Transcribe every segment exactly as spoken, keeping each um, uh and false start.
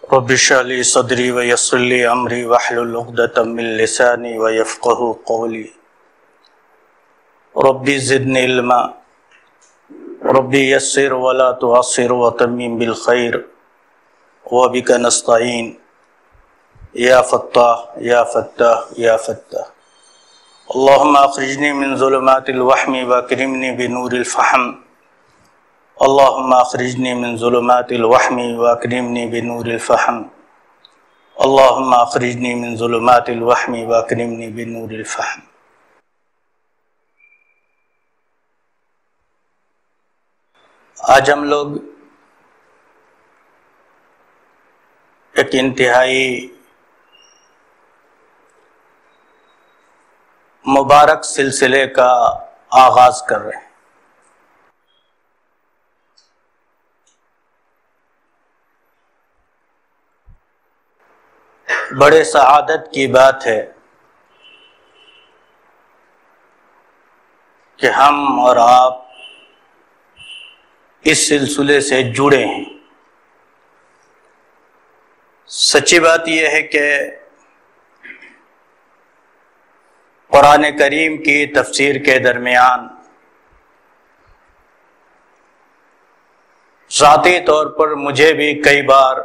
رب اشرح لي صدري ويسر لي امري واحلل عقدة من لساني ويفقهوا قولي ربي زدني علما ربي يسر ولا تعسر وتمم بالخير وبك نستعين يا فتاح يا فتاح يا فتاح اللهم اخرجني من ظلمات الوهم واكرمني بنور الفهم اللهم اخرجني من ظلمات الوهم واكرمني بنور الفهم اللهم اخرجني من ظلمات الوهم واكرمني بنور الفهم۔ آج ہم لوگ ایک انتہائی مبارک سلسلے کا آغاز کر رہے ہیں۔ بڑے سعادت کی بات ہے کہ ہم اور آپ اس سلسلے سے جڑے ہیں۔ سچی بات یہ ہے کہ قرآن کریم کی تفسیر کے درمیان ذاتی طور پر مجھے بھی کئی بار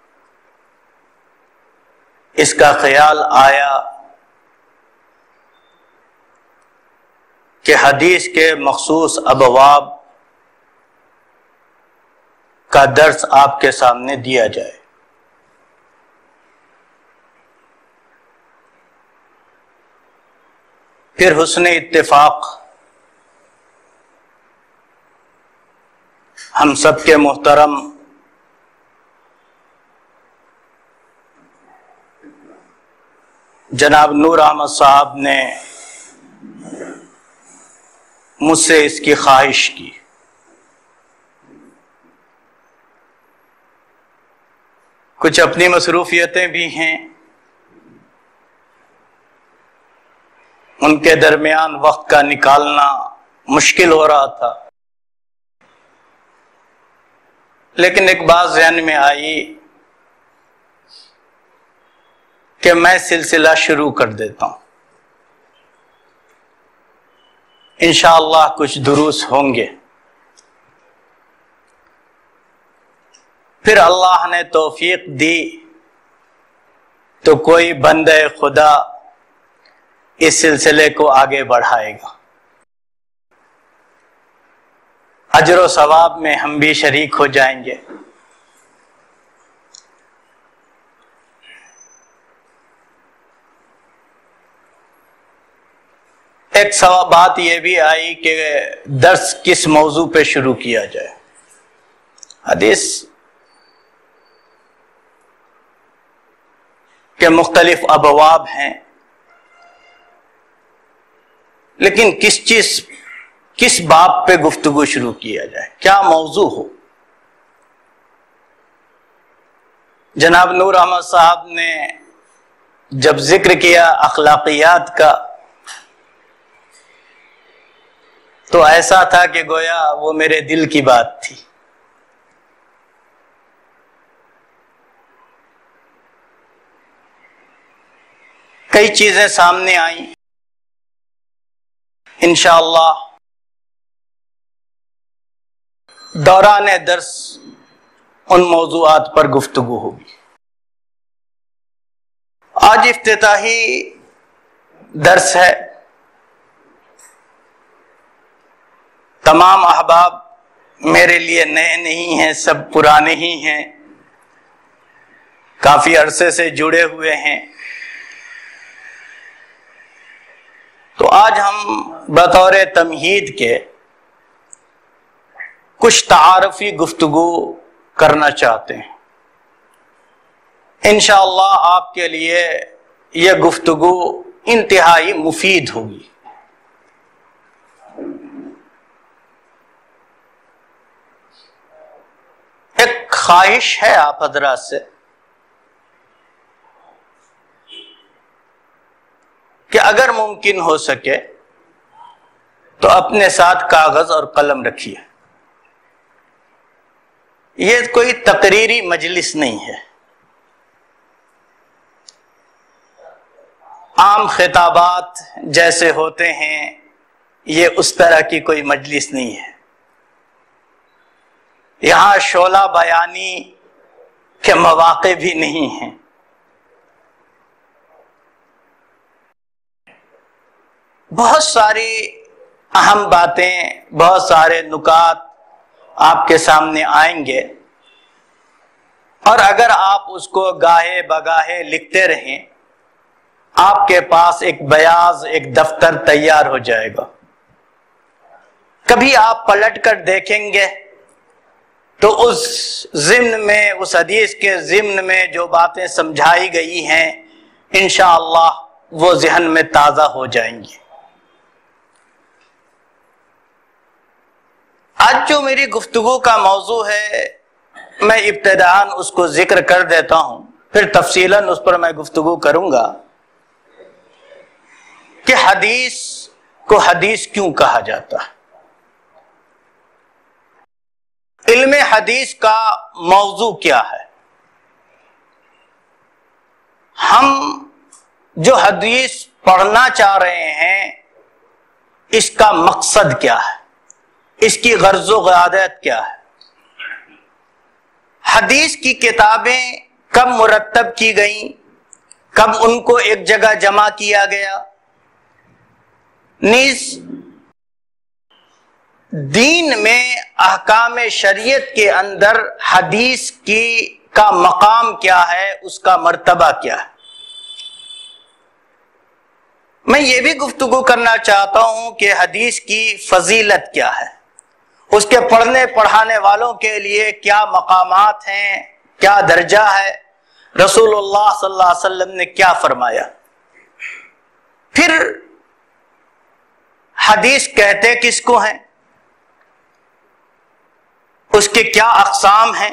اس کا خیال آیا کہ حدیث کے مخصوص ابواب کا درس آپ کے سامنے دیا جائے۔ پھر حسن اتفاق ہم سب کے محترم جناب نور احمد صاحب نے مجھ سے اس کی خواہش کی۔ کچھ اپنی مصروفیتیں بھی ہیں، ان کے درمیان وقت کا نکالنا مشکل ہو رہا تھا، لیکن ایک بات ذہن میں آئی کہ میں سلسلہ شروع کر دیتا ہوں۔ انشاءاللہ کچھ دروس ہوں گے، پھر اللہ نے توفیق دی تو کوئی بندہ خدا اس سلسلے کو آگے بڑھائے گا۔ اجر و ثواب میں ہم بھی شریک ہو جائیں گے۔ ایک سوال بات یہ بھی آئی کہ درس کس موضوع پہ شروع کیا جائے۔ حدیث کے مختلف ابواب ہیں، لیکن کس چیز کس باب پہ گفتگو شروع کیا جائے، کیا موضوع ہو۔ جناب نور احمد صاحب نے جب ذکر کیا اخلاقیات کا تو ایسا تھا کہ گویا وہ میرے دل کی بات تھی۔ کئی چیزیں سامنے آئیں، انشاءاللہ دوران درس ان موضوعات پر گفتگو ہوگی۔ آج افتتاحی درس ہے۔ تمام احباب میرے لیے نئے نہیں ہیں، سب پرانے ہی ہیں، کافی عرصے سے جڑے ہوئے ہیں۔ تو آج ہم بطور تمہید کے کچھ تعارفی گفتگو کرنا چاہتے ہیں۔ انشاءاللہ آپ کے لیے یہ گفتگو انتہائی مفید ہوگی۔ ایک خواہش ہے آپ حضرات سے کہ اگر ممکن ہو سکے تو اپنے ساتھ کاغذ اور قلم رکھیے۔ یہ کوئی تقریری مجلس نہیں ہے، عام خطابات جیسے ہوتے ہیں، یہ اس طرح کی کوئی مجلس نہیں ہے۔ یہاں شعلہ بیانی کے مواقع بھی نہیں ہیں۔ بہت ساری اہم باتیں، بہت سارے نکات آپ کے سامنے آئیں گے، اور اگر آپ اس کو گاہے بگاہے لکھتے رہیں، آپ کے پاس ایک بیاض ایک دفتر تیار ہو جائے گا۔ کبھی آپ پلٹ کر دیکھیں گے تو اس ضمن میں، اس حدیث کے ضمن میں جو باتیں سمجھائی گئی ہیں، انشاءاللہ وہ ذہن میں تازہ ہو جائیں گی۔ آج جو میری گفتگو کا موضوع ہے، میں ابتداً اس کو ذکر کر دیتا ہوں، پھر تفصیلاً اس پر میں گفتگو کروں گا کہ حدیث کو حدیث کیوں کہا جاتا ہے۔ علم حدیث کا موضوع کیا ہے؟ ہم جو حدیث پڑھنا چاہ رہے ہیں، اس کا مقصد کیا ہے؟ اس کی غرض و غایت کیا ہے؟ حدیث کی کتابیں کب مرتب کی گئیں؟ کب ان کو ایک جگہ جمع کیا گیا؟ نیز دین میں احکام شریعت کے اندر حدیث کی کا مقام کیا ہے، اس کا مرتبہ کیا ہے؟ میں یہ بھی گفتگو کرنا چاہتا ہوں کہ حدیث کی فضیلت کیا ہے، اس کے پڑھنے پڑھانے والوں کے لیے کیا مقامات ہیں، کیا درجہ ہے، رسول اللہ صلی اللہ علیہ وسلم نے کیا فرمایا۔ پھر حدیث کہتے کس کو ہیں، اس کے کیا اقسام ہیں،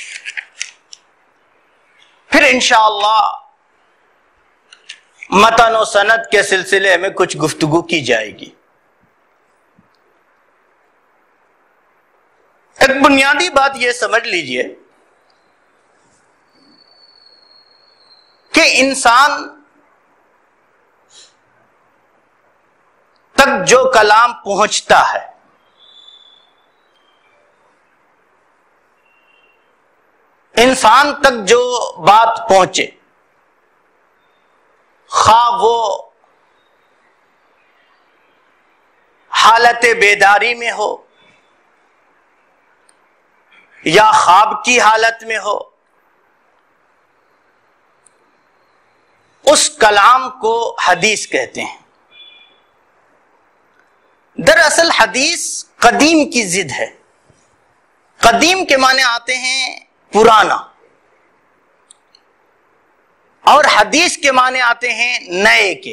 پھر انشاءاللہ متن و سند کے سلسلے میں کچھ گفتگو کی جائے گی۔ ایک بنیادی بات یہ سمجھ لیجئے کہ انسان تک جو کلام پہنچتا ہے، انسان تک جو بات پہنچے، خواہ وہ حالت بیداری میں ہو یا خواب کی حالت میں ہو، اس کلام کو حدیث کہتے ہیں۔ دراصل حدیث قدیم کی ضد ہے۔ قدیم کے معنی آتے ہیں پرانا، اور حدیث کے معنی آتے ہیں نئے کے۔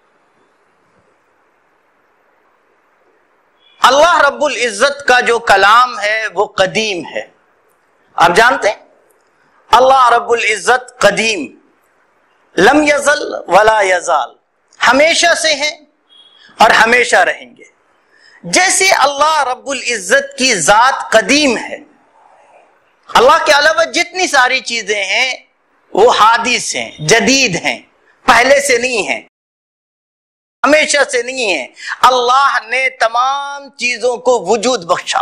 اللہ رب العزت کا جو کلام ہے وہ قدیم ہے۔ آپ جانتے ہیں اللہ رب العزت قدیم، لم یزل ولا یزال، ہمیشہ سے ہیں اور ہمیشہ رہیں گے۔ جیسے اللہ رب العزت کی ذات قدیم ہے، اللہ کے علاوہ جتنی ساری چیزیں ہیں وہ حادث ہیں، جدید ہیں، پہلے سے نہیں ہیں، ہمیشہ سے نہیں ہیں۔ اللہ نے تمام چیزوں کو وجود بخشا،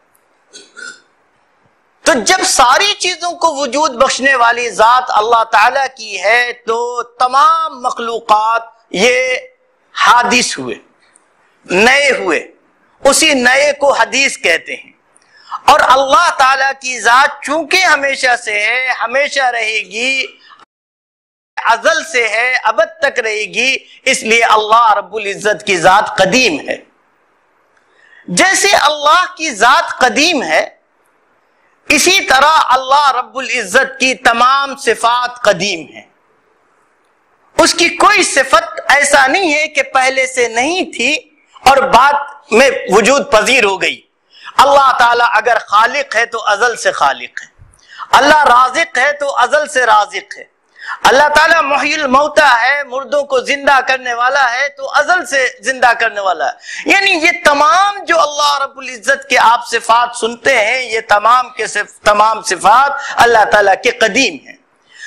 تو جب ساری چیزوں کو وجود بخشنے والی ذات اللہ تعالی کی ہے تو تمام مخلوقات یہ حادث ہوئے، نئے ہوئے، اسی نئے کو حدیث کہتے ہیں۔ اور اللہ تعالیٰ کی ذات چونکہ ہمیشہ سے ہے، ہمیشہ رہے گی، ازل سے ہے، ابد تک رہے گی، اس لیے اللہ رب العزت کی ذات قدیم ہے۔ جیسے اللہ کی ذات قدیم ہے، اسی طرح اللہ رب العزت کی تمام صفات قدیم ہیں۔ اس کی کوئی صفت ایسا نہیں ہے کہ پہلے سے نہیں تھی اور بعد میں وجود پذیر ہو گئی۔ اللہ تعالیٰ اگر خالق ہے تو ازل سے خالق ہے، اللہ رازق ہے تو ازل سے رازق ہے، اللہ تعالیٰ محیی الموتى ہے، مردوں کو زندہ کرنے والا ہے تو ازل سے زندہ کرنے والا ہے۔ یعنی یہ تمام جو اللہ رب العزت کے آپ صفات سنتے ہیں، یہ تمام کے صف تمام صفات اللہ تعالیٰ کے قدیم ہیں۔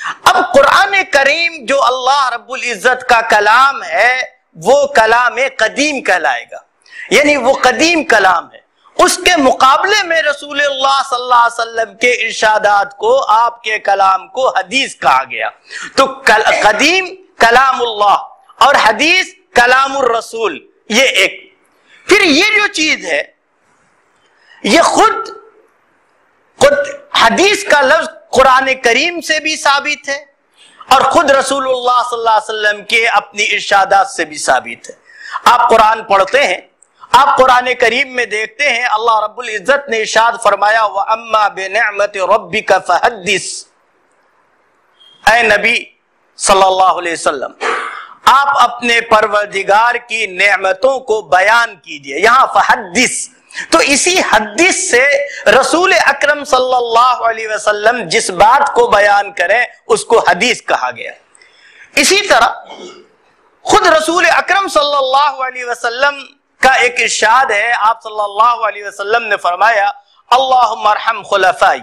اب قرآن کریم جو اللہ رب العزت کا کلام ہے وہ کلام قدیم کہلائے گا، یعنی وہ قدیم کلام ہے. اس کے مقابلے میں رسول اللہ صلی اللہ علیہ وسلم کے ارشادات کو، آپ کے کلام کو حدیث کہا گیا. تو قدیم کلام اللہ اور حدیث کلام الرسول، یہ ایک. پھر یہ جو چیز ہے یہ خود خود حدیث کا لفظ قرآن کریم سے بھی ثابت ہے اور خود رسول اللہ صلی اللہ علیہ وسلم کے اپنی ارشادات سے بھی ثابت ہے. آپ قرآن پڑھتے ہیں، آپ قرآن کریم میں دیکھتے ہیں اللہ رب العزت نے ارشاد فرمایا وَأَمَّا بِنِعْمَةِ رَبِّكَ فَحَدِّثْ. اے نبی صلی اللہ علیہ وسلم، آپ اپنے پروردگار کی نعمتوں کو بیان کیجئے. یہاں فحدث، تو اسی حدیث سے رسول اکرم صلی اللہ علیہ وسلم جس بات کو بیان کریں اس کو حدیث کہا گیا. اسی طرح خود رسول اکرم صلی اللہ علیہ وسلم کا ایک ارشاد ہے، آپ صلی اللہ علیہ وسلم نے فرمایا اللہم ارحم خلفائی،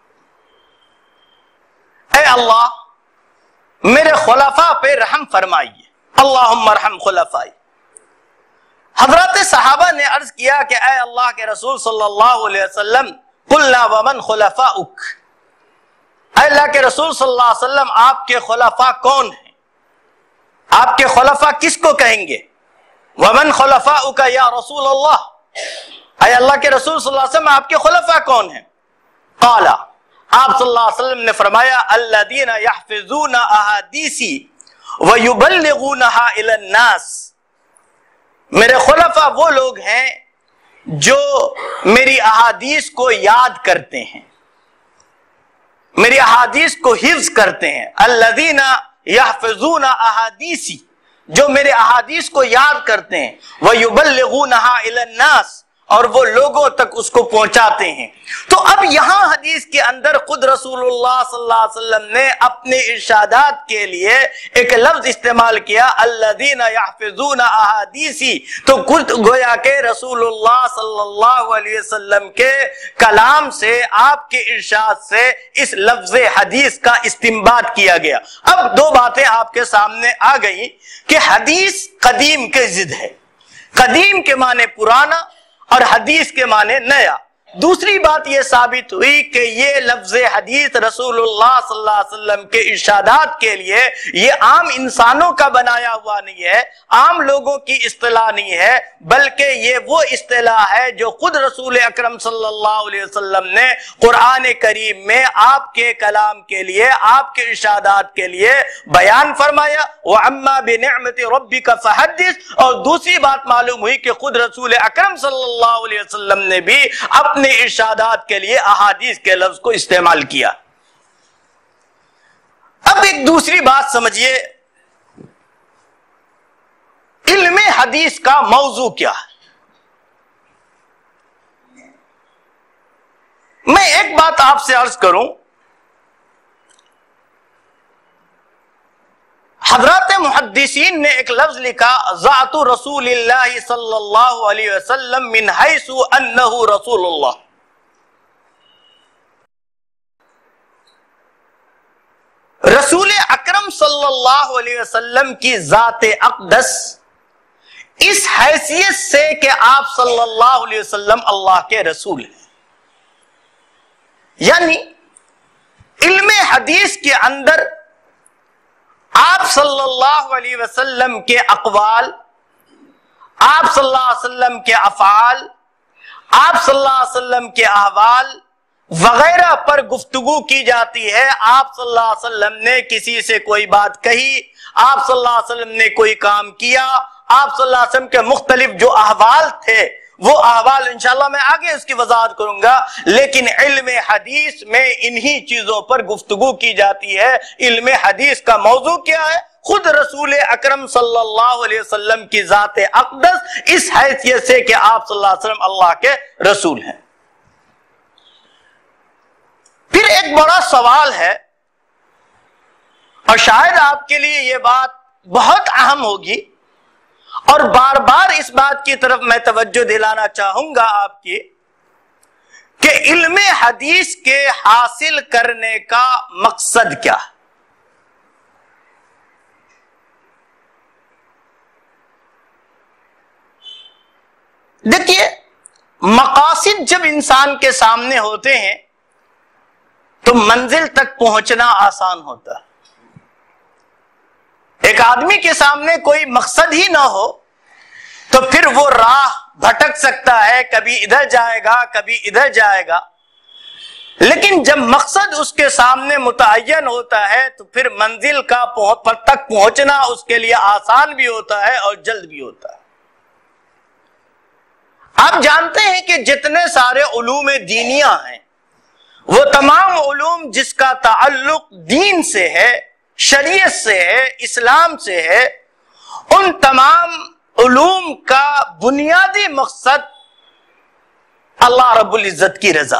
اے اللہ میرے خلفاء پہ رحم فرمائیے. اللہم ارحم خلفائی. حضرات صحابہ نے عرض کیا کہ اے اللہ کے رسول صلی اللہ علیہ وسلم قلنا ومن خلفاؤک، اے اللہ کے رسول صلی اللہ علیہ وسلم آپ کے خلفاء کون ہیں؟ آپ کے خلفاء کس کو کہیں گے؟ ومن خلفاؤک یا رسول اللہ، اے اللہ کے رسول صلی اللہ علیہ وسلم آپ کے خلفاء کون ہیں؟ قال، آپ صلی اللہ علیہ وسلم نے فرمایا الذین یحفظون احادیثی ویبلغونہا الی الناس. میرے خلفاء وہ لوگ ہیں جو میری احادیث کو یاد کرتے ہیں، میری احادیث کو حفظ کرتے ہیں. الذین یحفظون احادیثی، جو میرے احادیث کو یاد کرتے ہیں. ویبلغونہا الی الناس، اور وہ لوگوں تک اس کو پہنچاتے ہیں. تو اب یہاں حدیث کے اندر خود رسول اللہ صلی اللہ علیہ وسلم نے اپنے ارشادات کے لیے ایک لفظ استعمال کیا الذین یحفظون احادیثی. تو گویا کہ رسول اللہ صلی اللہ علیہ وسلم کے کلام سے، آپ کے ارشاد سے اس لفظ حدیث کا استنباط کیا گیا. اب دو باتیں آپ کے سامنے آ گئی کہ حدیث قدیم کے ضد ہے. قدیم کے معنی پرانا اور حدیث کے معنی نیا. دوسری بات یہ ثابت ہوئی کہ یہ لفظ حدیث رسول اللہ صلی اللہ علیہ وسلم کے ارشادات کے لیے یہ عام انسانوں کا بنایا ہوا نہیں ہے، عام لوگوں کی اصطلاح نہیں ہے، بلکہ یہ وہ اصطلاح ہے جو خود رسول اکرم صلی اللہ علیہ وسلم نے قرآن کریم میں آپ کے کلام کے لیے، آپ کے ارشادات کے لیے بیان فرمایا. وَأَمَّا بِنِعْمَةِ رَبِّكَ فَحَدِّثْ. اور دوسری بات معلوم ہوئی کہ خود رسول اکرم صلی اللہ علیہ وسلم نے بھی اپنے ارشادات کے لیے احادیث کے لفظ کو استعمال کیا. اب ایک دوسری بات سمجھیے، علم حدیث کا موضوع کیا ہے. میں ایک بات آپ سے عرض کروں، حضرات محدثین نے ایک لفظ لکھا ذات رسول اللہ صلی اللہ علیہ وسلم من حیث انہ رسول اللہ. رسول اکرم صلی اللہ علیہ وسلم کی ذات اقدس اس حیثیت سے کہ آپ صلی اللہ علیہ وسلم اللہ کے رسول ہیں. یعنی علم حدیث کے اندر آپ صلی اللہ علیہ وسلم کے اقوال، آپ صلی اللہ علیہ وسلم کے افعال، آپ صلی اللہ علیہ وسلم کے احوال وغیرہ پر گفتگو کی جاتی ہے. آپ صلی اللہ علیہ وسلم نے کسی سے کوئی بات کہی، آپ صلی اللہ علیہ وسلم نے کوئی کام کیا، آپ صلی اللہ علیہ وسلم کے مختلف جو احوال تھے وہ احوال انشاءاللہ میں آگے اس کی وضاحت کروں گا. لیکن علم حدیث میں انہی چیزوں پر گفتگو کی جاتی ہے. علم حدیث کا موضوع کیا ہے؟ خود رسول اکرم صلی اللہ علیہ وسلم کی ذات اقدس اس حیثیت سے کہ آپ صلی اللہ علیہ وسلم اللہ کے رسول ہیں. پھر ایک بڑا سوال ہے اور شاید آپ کے لیے یہ بات بہت اہم ہوگی اور بار بار اس بات کی طرف میں توجہ دلانا چاہوں گا آپ کی کہ علم حدیث کے حاصل کرنے کا مقصد کیا ہے. دیکھیے مقاصد جب انسان کے سامنے ہوتے ہیں تو منزل تک پہنچنا آسان ہوتا ہے. ایک آدمی کے سامنے کوئی مقصد ہی نہ ہو تو پھر وہ راہ بھٹک سکتا ہے، کبھی ادھر جائے گا کبھی ادھر جائے گا. لیکن جب مقصد اس کے سامنے متعین ہوتا ہے تو پھر منزل کا پر تک پہنچنا اس کے لیے آسان بھی ہوتا ہے اور جلد بھی ہوتا ہے. آپ جانتے ہیں کہ جتنے سارے علوم دینیہ ہیں وہ تمام علوم جس کا تعلق دین سے ہے، شریعت سے ہے، اسلام سے ہے، ان تمام علوم کا بنیادی مقصد اللہ رب العزت کی رضا،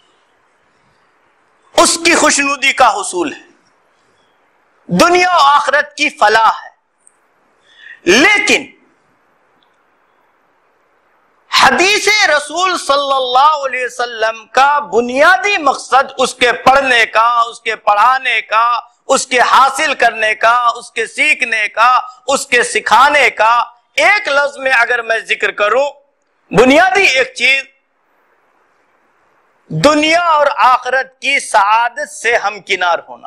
اس کی خوشنودی کا حصول ہے، دنیا و آخرت کی فلاح ہے. لیکن حدیث رسول صلی اللہ علیہ وسلم کا بنیادی مقصد اس کے پڑھنے کا، اس کے پڑھانے کا، اس کے حاصل کرنے کا، اس کے سیکھنے کا، اس کے سکھانے کا، ایک لفظ میں اگر میں ذکر کروں، بنیادی ایک چیز دنیا اور آخرت کی سعادت سے ہمکنار ہونا.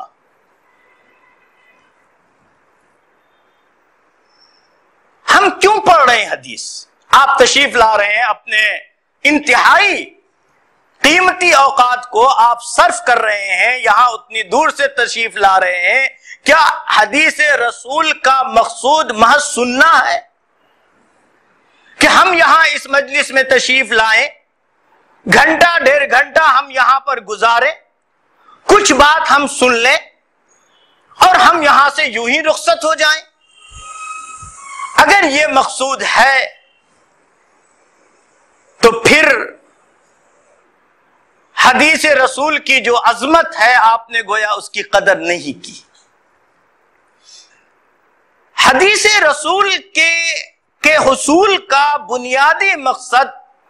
ہم کیوں پڑھ رہے ہیں حدیث؟ آپ تشریف لا رہے ہیں، اپنے انتہائی قیمتی اوقات کو آپ صرف کر رہے ہیں، یہاں اتنی دور سے تشریف لا رہے ہیں. کیا حدیث رسول کا مقصود محض سننا ہے کہ ہم یہاں اس مجلس میں تشریف لائیں، گھنٹہ ڈیڑھ گھنٹہ ہم یہاں پر گزاریں، کچھ بات ہم سن لیں اور ہم یہاں سے یوں ہی رخصت ہو جائیں؟ اگر یہ مقصود ہے تو پھر حدیث رسول کی جو عظمت ہے آپ نے گویا اس کی قدر نہیں کی. حدیث رسول کے کے حصول کا بنیادی مقصد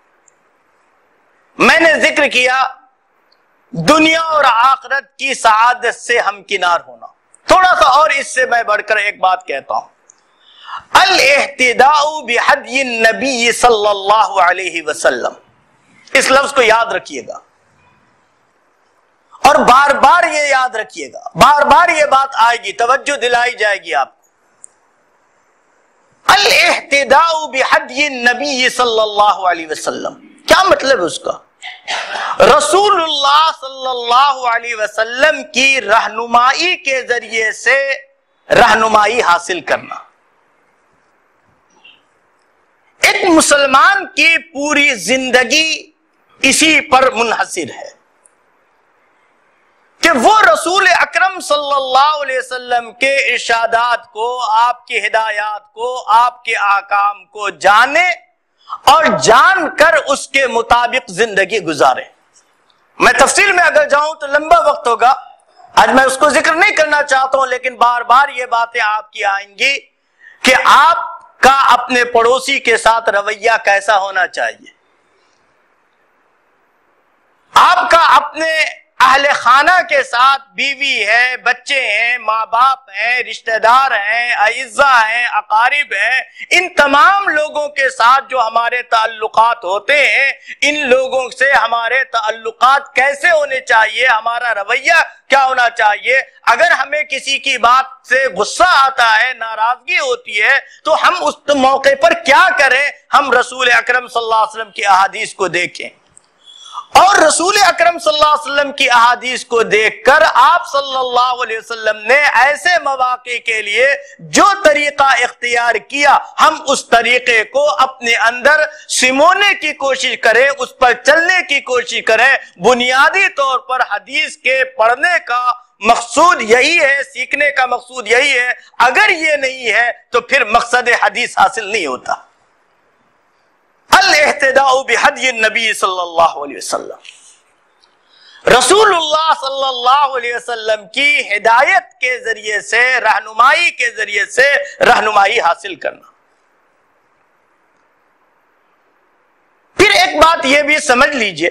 میں نے ذکر کیا دنیا اور آخرت کی سعادت سے ہمکنار ہونا. تھوڑا سا اور اس سے میں بڑھ کر ایک بات کہتا ہوں، الاہتداء بہدی النبی صلی اللہ علیہ وسلم. اس لفظ کو یاد رکھیے گا اور بار بار یہ یاد رکھیے گا، بار بار یہ بات آئے گی، توجہ دلائی جائے گی آپ. الاہتداء بہدی النبی صلی اللہ علیہ وسلم کیا مطلب ہے اس کا؟ رسول اللہ صلی اللہ علیہ وسلم کی رہنمائی کے ذریعے سے رہنمائی حاصل کرنا. ایک مسلمان کی پوری زندگی اسی پر منحصر ہے کہ وہ رسول اکرم صلی اللہ علیہ وسلم کے ارشادات کو، آپ کی ہدایات کو، آپ کے احکام کو جانے اور جان کر اس کے مطابق زندگی گزارے. میں تفصیل میں اگر جاؤں تو لمبا وقت ہوگا، آج میں اس کو ذکر نہیں کرنا چاہتا ہوں، لیکن بار بار یہ باتیں آپ کی آئیں گی کہ آپ کا اپنے پڑوسی کے ساتھ رویہ کیسا ہونا چاہیے، آپ کا اپنے اہل خانہ کے ساتھ، بیوی ہے، بچے ہیں، ماں باپ ہیں، رشتہ دار ہیں، اعزاء ہیں، اقارب ہیں، ان تمام لوگوں کے ساتھ جو ہمارے تعلقات ہوتے ہیں، ان لوگوں سے ہمارے تعلقات کیسے ہونے چاہیے، ہمارا رویہ کیا ہونا چاہیے. اگر ہمیں کسی کی بات سے غصہ آتا ہے، ناراضگی ہوتی ہے، تو ہم اس موقع پر کیا کریں؟ ہم رسول اکرم صلی اللہ علیہ وسلم کی احادیث کو دیکھیں اور رسول اکرم صلی اللہ علیہ وسلم کی احادیث کو دیکھ کر آپ صلی اللہ علیہ وسلم نے ایسے مواقع کے لیے جو طریقہ اختیار کیا، ہم اس طریقے کو اپنے اندر سمونے کی کوشش کریں، اس پر چلنے کی کوشش کریں. بنیادی طور پر حدیث کے پڑھنے کا مقصود یہی ہے، سیکھنے کا مقصود یہی ہے. اگر یہ نہیں ہے تو پھر مقصد حدیث حاصل نہیں ہوتا. الاہتداء بہدی النبی صلی اللہ علیہ وسلم، رسول اللہ صلی اللہ علیہ وسلم کی ہدایت کے ذریعے سے، رہنمائی کے ذریعے سے رہنمائی حاصل کرنا. پھر ایک بات یہ بھی سمجھ لیجئے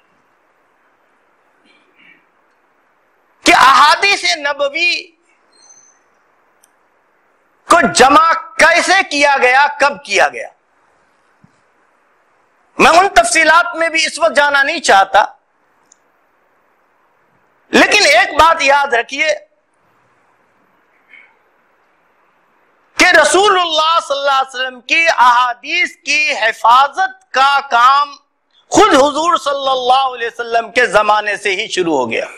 کہ احادیث نبوی کو جمع کیسے کیا گیا، کب کیا گیا؟ میں ان تفصیلات میں بھی اس وقت جانا نہیں چاہتا، لیکن ایک بات یاد رکھیے کہ رسول اللہ صلی اللہ علیہ وسلم کی احادیث کی حفاظت کا کام خود حضور صلی اللہ علیہ وسلم کے زمانے سے ہی شروع ہو گیا۔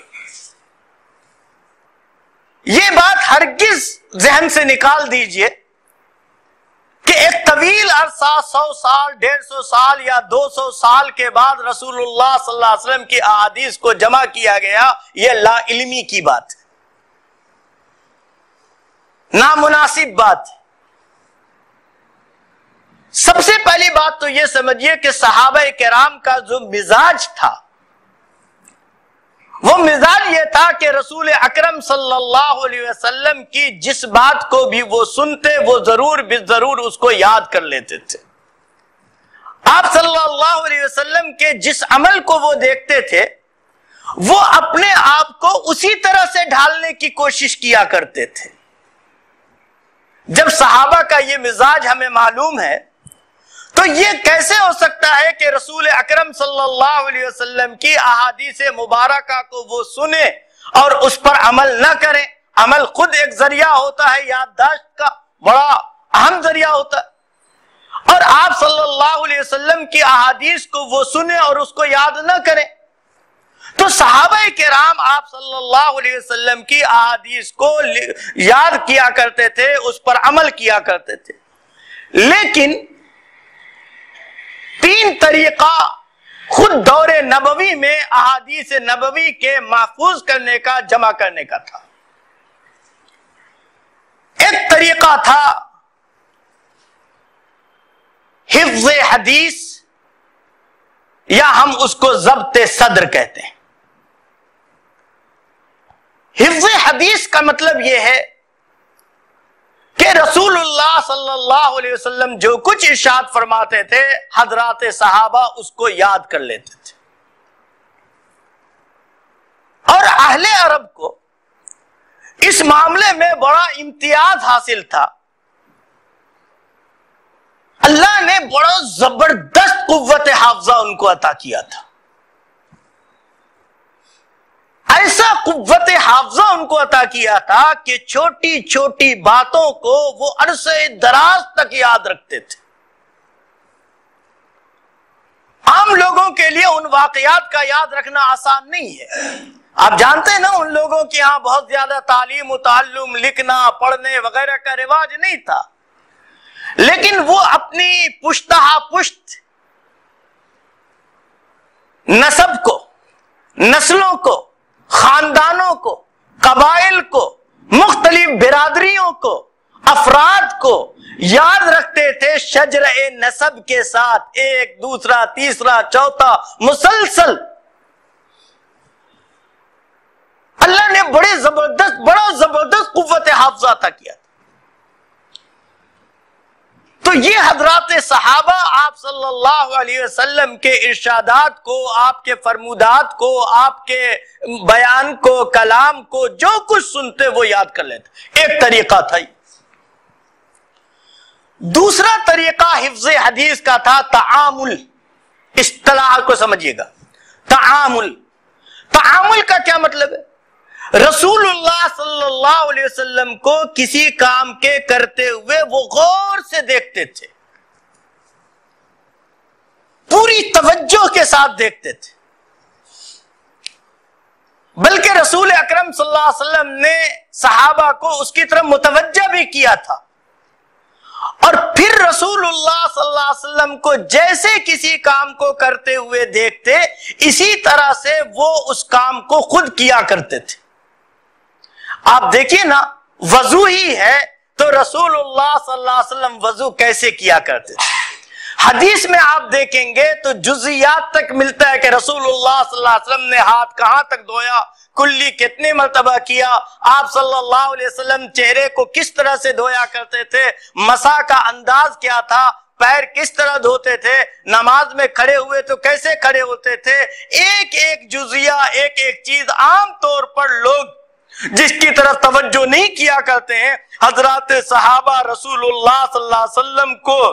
یہ بات ہرگز ذہن سے نکال دیجئے کہ ایک طویل عرصہ سو سال ڈیڑھ سو سال یا دو سو سال کے بعد رسول اللہ صلی اللہ علیہ وسلم کی احادیث کو جمع کیا گیا، یہ لا علمی کی بات ہے، نامناسب بات ہے۔ سب سے پہلی بات تو یہ سمجھیے کہ صحابہ کرام کا جو مزاج تھا وہ مزاج یہ تھا کہ رسول اکرم صلی اللہ علیہ وسلم کی جس بات کو بھی وہ سنتے وہ ضرور بھی ضرور اس کو یاد کر لیتے تھے۔ آپ صلی اللہ علیہ وسلم کے جس عمل کو وہ دیکھتے تھے وہ اپنے آپ کو اسی طرح سے ڈھالنے کی کوشش کیا کرتے تھے۔ جب صحابہ کا یہ مزاج ہمیں معلوم ہے تو یہ کیسے ہو سکتا ہے کہ رسول اکرم صلی اللہ علیہ وسلم کی احادیث مبارکہ کو وہ سنے اور اس پر عمل نہ کریں؟ عمل خود ایک ذریعہ ہوتا ہے، یادداشت کا بڑا اہم ذریعہ ہوتا ہے، اور آپ صلی اللہ علیہ وسلم کی احادیث کو وہ سنیں اور اس کو یاد نہ کریں۔ تو صحابہ کرام آپ صلی اللہ علیہ وسلم کی احادیث کو یاد کیا کرتے تھے، اس پر عمل کیا کرتے تھے، لیکن تین طریقہ خود دور نبوی میں احادیث نبوی کے محفوظ کرنے کا، جمع کرنے کا تھا۔ ایک طریقہ تھا حفظ حدیث، یا ہم اس کو ضبط صدر کہتے ہیں۔ حفظ حدیث کا مطلب یہ ہے کہ رسول اللہ صلی اللہ علیہ وسلم جو کچھ ارشاد فرماتے تھے حضرات صحابہ اس کو یاد کر لیتے تھے، اور اہل عرب کو اس معاملے میں بڑا امتیاز حاصل تھا۔ اللہ نے بڑا زبردست قوت حافظہ ان کو عطا کیا تھا، ایسا قوت حافظہ ان کو عطا کیا تھا کہ چھوٹی چھوٹی باتوں کو وہ عرصے دراز تک یاد رکھتے تھے۔ عام لوگوں کے لیے ان واقعات کا یاد رکھنا آسان نہیں ہے۔ آپ جانتے ہیں نا، ان لوگوں کے یہاں بہت زیادہ تعلیم و تعلم، لکھنا پڑھنے وغیرہ کا رواج نہیں تھا، لیکن وہ اپنی پشتہ پشت نسب کو، نسلوں کو، خاندانوں کو، قبائل کو، مختلف برادریوں کو، افراد کو یاد رکھتے تھے شجرہ نسب کے ساتھ، ایک دوسرا تیسرا چوتھا مسلسل۔ اللہ نے بڑے زبردست بڑا زبردست قوت حافظہ عطا کیا تھا۔ تو یہ حضرات صحابہ آپ صلی اللہ علیہ وسلم کے ارشادات کو، آپ کے فرمودات کو، آپ کے بیان کو، کلام کو، جو کچھ سنتے وہ یاد کر لیتے۔ ایک طریقہ تھا۔ دوسرا طریقہ حفظ حدیث کا تھا تعامل۔ اصطلاح کو سمجھیے گا، تعامل۔ تعامل کا کیا مطلب ہے؟ رسول اللہ صلی اللہ علیہ وسلم کو کسی کام کے کرتے ہوئے وہ غور سے دیکھتے تھے، پوری توجہ کے ساتھ دیکھتے تھے، بلکہ رسول اکرم صلی اللہ علیہ وسلم نے صحابہ کو اس کی طرف متوجہ بھی کیا تھا، اور پھر رسول اللہ صلی اللہ علیہ وسلم کو جیسے کسی کام کو کرتے ہوئے دیکھتے اسی طرح سے وہ اس کام کو خود کیا کرتے تھے۔ آپ دیکھیے نا، وضو ہی ہے تو رسول اللہ صلی اللہ علیہ وسلم وضو کیسے کیا کرتے تھے؟ حدیث میں آپ دیکھیں گے تو جزیات تک ملتا ہے کہ رسول اللہ صلی اللہ علیہ وسلم نے ہاتھ کہاں تک دھویا، کلی کتنے مرتبہ کیا، آپ صلی اللہ علیہ وسلم چہرے کو کس طرح سے دھویا کرتے تھے، مسح کا انداز کیا تھا، پیر کس طرح دھوتے تھے، نماز میں کھڑے ہوئے تو کیسے کھڑے ہوتے تھے۔ ایک ایک جزیہ، ایک ایک چیز عام طور پر لوگ جس کی طرف توجہ نہیں کیا کرتے ہیں، حضرات صحابہ رسول اللہ صلی اللہ علیہ وسلم کو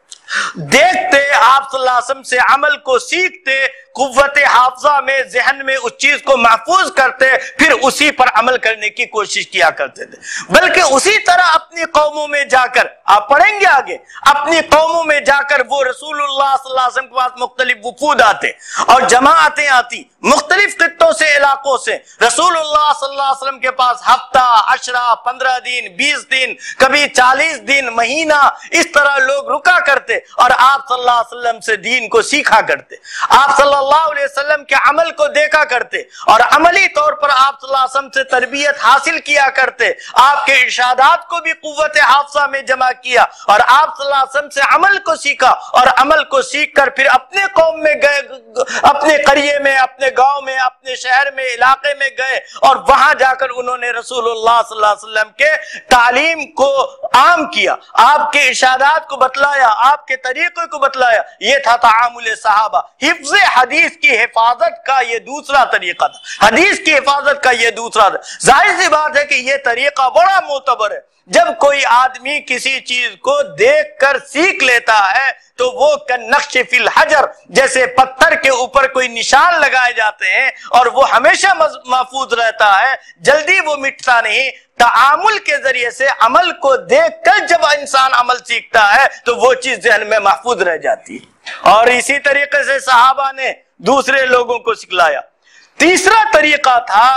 دیکھتے آپ صلی اللہ علیہ وسلم سے عمل کو سیکھتے، قوت حافظہ میں ذہن میں اس چیز کو محفوظ کرتے، پھر اسی پر عمل کرنے کی کوشش کیا کرتے تھے۔ بلکہ اسی طرح اپنی قوموں میں جا کر، آپ پڑھیں گے آگے، اپنی قوموں میں جا کر وہ رسول اللہ صلی اللہ علیہ وسلم کے پاس مختلف وفود آتے اور جماعتیں آتی مختلف خطوں سے، علاقوں سے، رسول اللہ صلی اللہ علیہ وسلم کے پاس ہفتہ، عشرہ، پندرہ دن، بیس دن، کبھی چالیس دن، مہینہ، اس طرح لوگ رکا کرتے اور آپ صلی اللہ علیہ وسلم سے دین کو سیکھا کرتے، آپ صلی اللہ علیہ وسلم کے عمل کو دیکھا کرتے اور عملی طور پر آپ صلی اللہ علیہ وسلم سے تربیت حاصل کیا کرتے، آپ کے ارشادات کو بھی قوت حافظہ میں جمع کیا اور آپ صلی اللہ علیہ وسلم سے عمل کو سیکھا اور عمل کو سیکھ کر پھر اپنے قوم میں گئے، اپنے قریے میں، اپنے گاؤں میں، اپنے شہر میں، علاقے میں گئے اور وہاں جا کر انہوں نے رسول اللہ صلی اللہ علیہ وسلم کے تعلیم کو عام کیا، آپ کے ارشادات کو بتلایا، آپ کے طریقے کو بتلایا۔ یہ تھا تعامل صحابہ۔ حفظ حدیث کی حفاظت کا یہ دوسرا طریقہ تھا، حدیث کی حفاظت کا یہ دوسرا تھا۔ ظاہر سی بات ہے کہ یہ طریقہ بڑا معتبر ہے۔ جب کوئی آدمی کسی چیز کو دیکھ کر سیکھ لیتا ہے تو وہ کنقش فی الحجر، جیسے پتھر کے اوپر کوئی نشان لگائے جاتے ہیں اور وہ ہمیشہ محفوظ رہتا ہے، جلدی وہ مٹتا نہیں۔ تعامل کے ذریعے سے عمل کو دیکھ کر جب انسان عمل سیکھتا ہے تو وہ چیز ذہن میں محفوظ رہ جاتی ہے، اور اسی طریقے سے صحابہ نے دوسرے لوگوں کو سکھلایا۔ تیسرا طریقہ تھا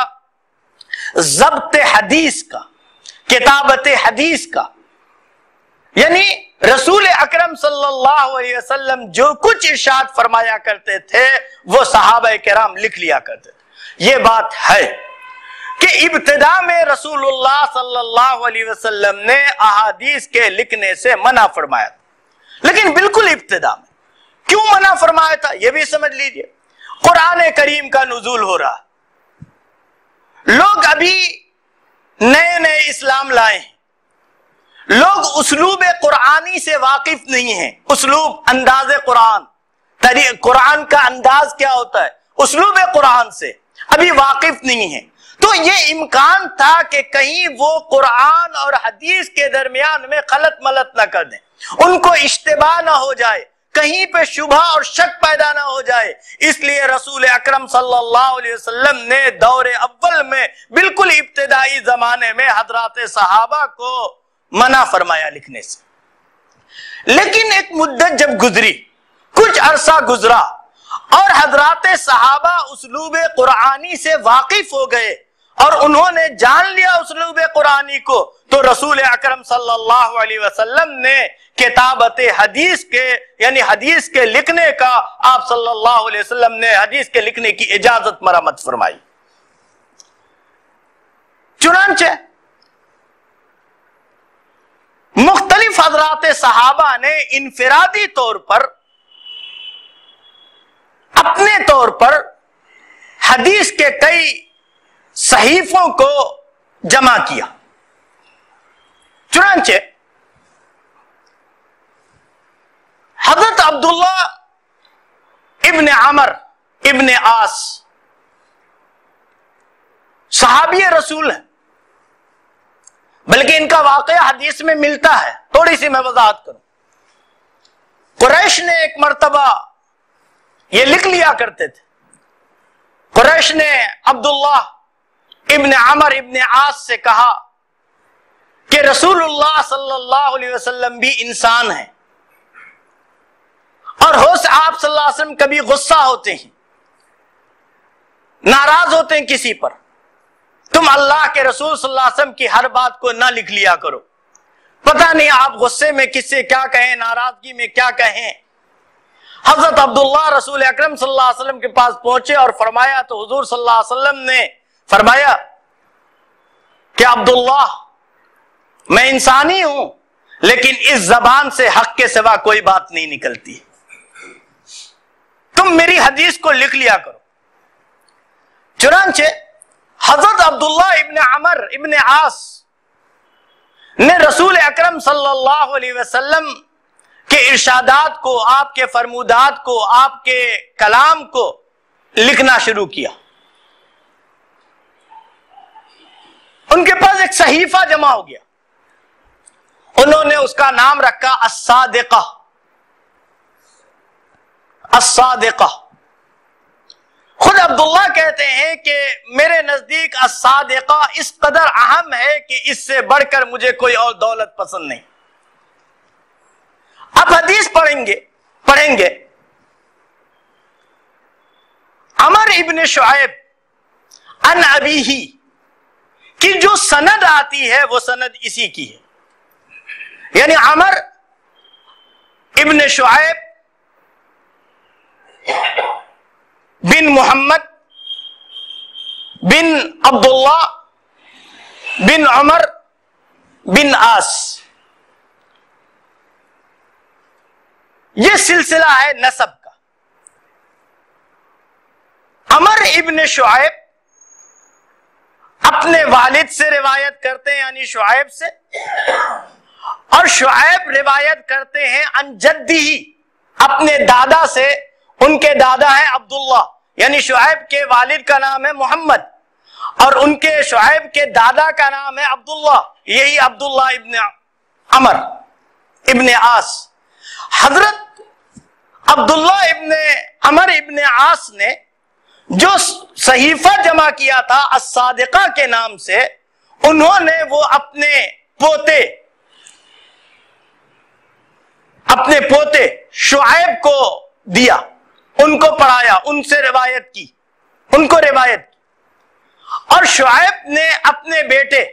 ضبط حدیث کا، کتابت حدیث کا، یعنی رسول اکرم صلی اللہ علیہ وسلم جو کچھ ارشاد فرمایا کرتے تھے وہ صحابہ کرام لکھ لیا کرتے تھے۔ یہ بات ہے کہ ابتدا میں رسول اللہ صلی اللہ علیہ وسلم نے احادیث کے لکھنے سے منع فرمایا تھا، لیکن بالکل ابتدا میں کیوں منع فرمایا تھا یہ بھی سمجھ لیجئے۔ قرآن کریم کا نزول ہو رہا، لوگ ابھی نئے نئے اسلام لائے ہیں، لوگ اسلوب قرآنی سے واقف نہیں ہیں، اسلوب، انداز قرآن، قرآن کا انداز کیا ہوتا ہے، اسلوب قرآن سے ابھی واقف نہیں ہیں۔ تو یہ امکان تھا کہ کہیں وہ قرآن اور حدیث کے درمیان میں خلط ملط نہ کر دیں، ان کو اشتباہ نہ ہو جائے، کہیں پہ شبہ اور شک پیدا نہ ہو جائے۔ اس لیے رسول اکرم صلی اللہ علیہ وسلم نے دور اول میں، بالکل ابتدائی زمانے میں، حضرات صحابہ کو منع فرمایا لکھنے سے۔ لیکن ایک مدت جب گزری، کچھ عرصہ گزرا اور حضرات صحابہ اسلوب قرآنی سے واقف ہو گئے اور انہوں نے جان لیا اسلوب قرآنی کو، تو رسول اکرم صلی اللہ علیہ وسلم نے کتابت حدیث کے، یعنی حدیث کے لکھنے کا، آپ صلی اللہ علیہ وسلم نے حدیث کے لکھنے کی اجازت مرمت فرمائی۔ چنانچہ مختلف حضرات صحابہ نے انفرادی طور پر، اپنے طور پر حدیث کے کئی صحیفوں کو جمع کیا۔ چنانچہ حضرت عبداللہ ابن عمر ابن عاص صحابی رسول ہیں، بلکہ ان کا واقعہ حدیث میں ملتا ہے، تھوڑی سی میں وضاحت کروں۔ قریش نے ایک مرتبہ یہ لکھ لیا کرتے تھے، قریش نے عبداللہ ابن عمر ابن عاص سے کہا کہ رسول اللہ صلی اللہ علیہ وسلم بھی انسان ہیں، اور ہو سے آپ صلی اللہ علیہ وسلم کبھی غصہ ہوتے ہیں، ناراض ہوتے ہیں کسی پر، تم اللہ کے رسول صلی اللہ علیہ وسلم کی ہر بات کو نہ لکھ لیا کرو، پتہ نہیں آپ غصے میں کس سے کیا کہیں، ناراضگی میں کیا کہیں۔ حضرت عبداللہ رسول اکرم صلی اللہ علیہ وسلم کے پاس پہنچے اور فرمایا تو حضور صلی اللہ علیہ وسلم نے فرمایا کہ عبداللہ، میں انسانی ہوں لیکن اس زبان سے حق کے سوا کوئی بات نہیں نکلتی، تم میری حدیث کو لکھ لیا کرو۔ چنانچہ حضرت عبداللہ ابن عمر ابن عاص نے رسول اکرم صلی اللہ علیہ وسلم کے ارشادات کو، آپ کے فرمودات کو، آپ کے کلام کو لکھنا شروع کیا۔ ان کے پاس ایک صحیفہ جمع ہو گیا، انہوں نے اس کا نام رکھا الصادقہ، الصادقہ. خود عبداللہ کہتے ہیں کہ میرے نزدیک الصادقہ اس قدر اہم ہے کہ اس سے بڑھ کر مجھے کوئی اور دولت پسند نہیں. اب حدیث پڑھیں گے پڑھیں گے عمر ابن شعیب عن ابیہ کی جو سند آتی ہے وہ سند اسی کی ہے. یعنی عمر ابن شعیب بن محمد بن عبداللہ بن عمر بن عاص، یہ سلسلہ ہے نسب کا. عمر ابن شعیب اپنے والد سے روایت کرتے ہیں یعنی شعیب سے، اور شعیب روایت کرتے ہیں عن جدہ اپنے دادا سے. ان کے دادا ہیں عبداللہ، یعنی شعیب کے والد کا نام ہے محمد اور ان کے شعیب کے دادا کا نام ہے عبداللہ، یہی عبداللہ ابن عمر ابن عاص. حضرت عبداللہ ابن عمر ابن عاص نے جو صحیفہ جمع کیا تھا الصادقہ کے نام سے، انہوں نے وہ اپنے پوتے اپنے پوتے شعیب کو دیا، ان کو پڑھایا، ان سے روایت کی ان کو روایت کی اور شعیب نے اپنے بیٹے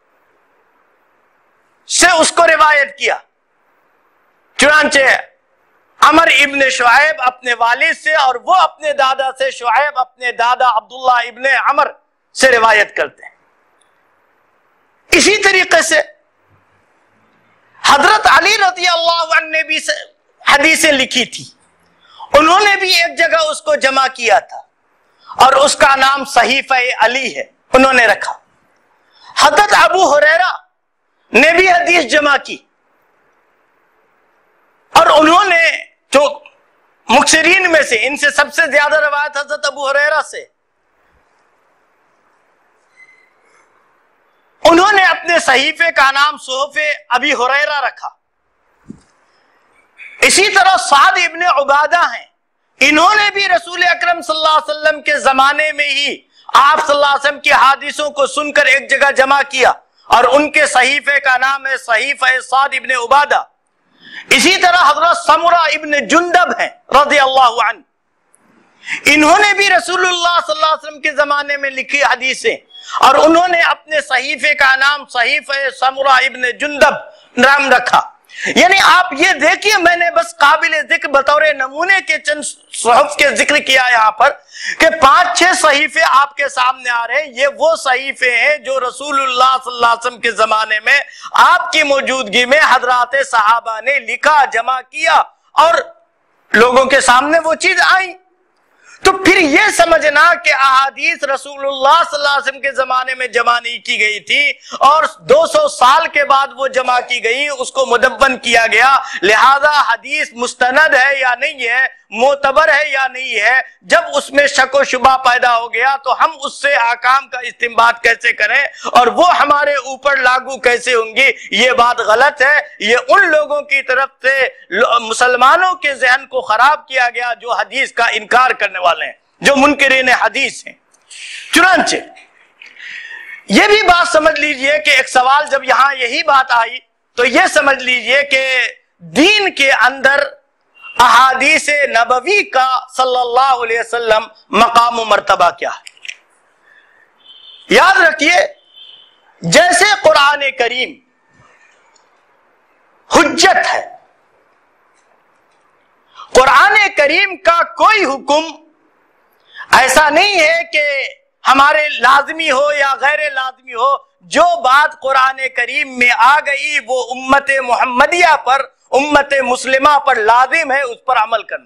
سے اس کو روایت کیا. چنانچہ عمر ابن شعیب اپنے والد سے اور وہ اپنے دادا سے، شعیب اپنے دادا عبداللہ ابن عمر سے روایت کرتے ہیں. اسی طریقے سے حضرت علی رضی اللہ عنہ نے بھی حدیثیں لکھی تھی، انہوں نے بھی ایک جگہ اس کو جمع کیا تھا اور اس کا نام صحیفہ علی ہے، انہوں نے رکھا. حضرت ابو ہریرہ نے بھی حدیث جمع کی اور انہوں نے جو مکثرین میں سے، ان سے سب سے زیادہ روایت حضرت ابو ہریرہ سے، انہوں نے اپنے صحیفے کا نام صحف ابی ہریرہ رکھا. اسی طرح سعد ابن عبادہ ہیں، انہوں نے بھی رسول اکرم صلی اللہ علیہ وسلم کے زمانے میں ہی آپ صلی اللہ علیہ وسلم کی حادثوں کو سن کر ایک جگہ جمع کیا اور ان کے صحیفے کا نام ہے صحیفہ سعد ابن عبادہ. اسی طرح حضرت سمرہ ابن جندب ہیں رضی اللہ عنہ، انہوں نے بھی رسول اللہ صلی اللہ علیہ وسلم کے زمانے میں لکھی حدیثیں اور انہوں نے اپنے صحیفے کا نام صحیفہ سمرہ ابن جندب نام رکھا. یعنی آپ یہ دیکھیے، میں نے بس قابل ذکر بطور نمونے کے چند صحف کے ذکر کیا یہاں پر کہ پانچ چھ صحیفے آپ کے سامنے آ رہے ہیں. یہ وہ صحیفے ہیں جو رسول اللہ صلی اللہ علیہ وسلم کے زمانے میں آپ کی موجودگی میں حضرات صحابہ نے لکھا، جمع کیا اور لوگوں کے سامنے وہ چیز آئی. تو پھر یہ سمجھنا کہ احادیث رسول اللہ صلی اللہ علیہ وسلم کے زمانے میں جمع نہیں کی گئی تھی اور دو سو سال کے بعد وہ جمع کی گئی، اس کو مدون کیا گیا، لہذا حدیث مستند ہے یا نہیں ہے، معتبر ہے یا نہیں ہے، جب اس میں شک و شبہ پیدا ہو گیا تو ہم اس سے احکام کا استنباط کیسے کریں اور وہ ہمارے اوپر لاگو کیسے ہوں گی؟ یہ بات غلط ہے. یہ ان لوگوں کی طرف سے مسلمانوں کے ذہن کو خراب کیا گیا جو حدیث کا انکار کرنے والے ہیں، جو منکرین حدیث ہیں. چنانچہ یہ بھی بات سمجھ لیجئے کہ ایک سوال جب یہاں یہی بات آئی تو یہ سمجھ لیجئے کہ دین کے اندر احادیث نبوی کا صلی اللہ علیہ وسلم مقام و مرتبہ کیا ہے. یاد رکھیے، جیسے قرآن کریم حجت ہے، قرآن کریم کا کوئی حکم ایسا نہیں ہے کہ ہمارے لازمی ہو یا غیر لازمی ہو. جو بات قرآن کریم میں آ گئی وہ امت محمدیہ پر، امت مسلمہ پر لازم ہے اس پر عمل کرنا.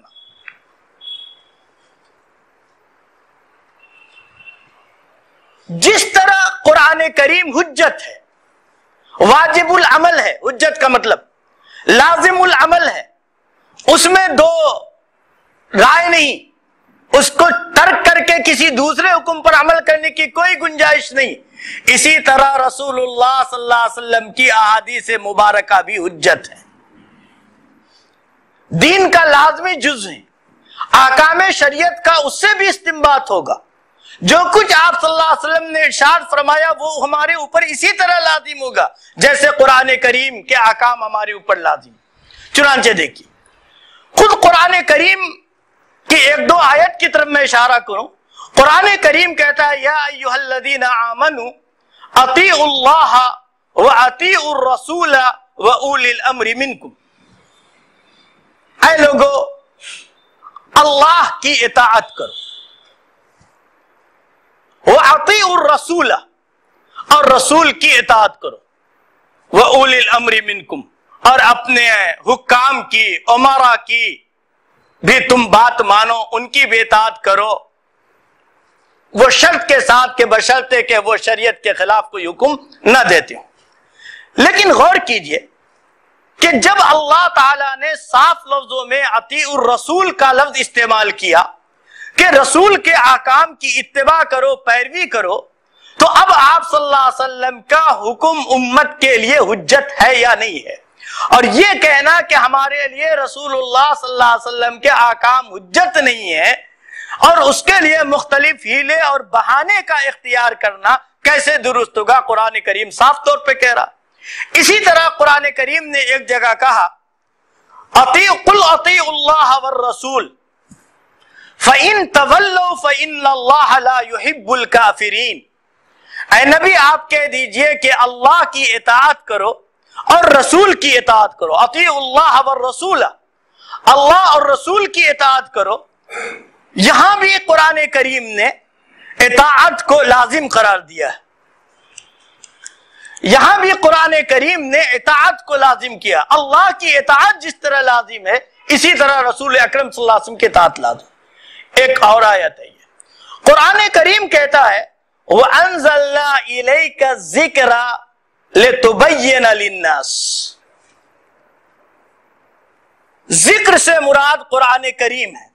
جس طرح قرآن کریم حجت ہے، واجب العمل ہے، حجت کا مطلب لازم العمل ہے، اس میں دو رائے نہیں، اس کو ترک کر کے کسی دوسرے حکم پر عمل کرنے کی کوئی گنجائش نہیں. اسی طرح رسول اللہ صلی اللہ علیہ وسلم کی احادیث مبارکہ بھی حجت ہے، دین کا لازمی جز ہے. احکام شریعت کا اس سے بھی استنباط ہوگا. جو کچھ آپ صلی اللہ علیہ وسلم نے ارشاد فرمایا وہ ہمارے اوپر اسی طرح لازم ہوگا جیسے قرآن کریم کے احکام ہمارے اوپر لازم. چنانچہ دیکھیے خود قرآن کریم کی ایک دو آیت کی طرف میں اشارہ کروں. قرآن کریم کہتا ہے یا ایھا الذین آمنوا اطیعوا اللہ واطیعوا الرسول واولی الامر منکم. اے لوگو اللہ کی اطاعت کرو، وَأَطِيعُوا الرَّسُولَ اور رسول کی اطاعت کرو، وَأُولِي الْأَمْرِ مِنْكُمْ اور اپنے حکام کی امراء کی بھی تم بات مانو، ان کی بھی اطاعت کرو، وہ شرط کے ساتھ کہ بشرطے کہ وہ شریعت کے خلاف کوئی حکم نہ دیتے ہوں. لیکن غور کیجئے کہ جب اللہ تعالیٰ نے صاف لفظوں میں اطیعوا الرسول کا لفظ استعمال کیا کہ رسول کے احکام کی اتباع کرو، پیروی کرو، تو اب آپ صلی اللہ علیہ وسلم کا حکم امت کے لیے حجت ہے یا نہیں ہے؟ اور یہ کہنا کہ ہمارے لیے رسول اللہ صلی اللہ علیہ وسلم کے احکام حجت نہیں ہے اور اس کے لیے مختلف ہیلے اور بہانے کا اختیار کرنا کیسے درست ہوگا؟ قرآن کریم صاف طور پہ کہہ رہا. اسی طرح قرآن کریم نے ایک جگہ کہا اطیعوا قل اطیعوا اللہ والرسول فَإِن تَوَلَّوْا فَإِنَّ اللَّهَ لَا يُحِبُّ الْكَافِرِينَ. اے نبی آپ کہہ دیجئے کہ اللہ کی اطاعت کرو اور رسول کی اطاعت کرو. اطیعوا اللہ والرسول، اللہ اور رسول کی اطاعت کرو. یہاں بھی قرآن کریم نے اطاعت کو لازم قرار دیا ہے. یہاں بھی قرآن کریم نے اطاعت کو لازم کیا. اللہ کی اطاعت جس طرح لازم ہے اسی طرح رسول اکرم صلی اللہ علیہ وسلم کی اطاعت لازم. ایک اور آیت ہے یہ قرآن کریم کہتا ہے وَأَنزَلْنَا إِلَيْكَ الذِّكْرَ لِتُبَيِّنَ لِلنَّاسِ. ذکر سے مراد قرآن کریم ہے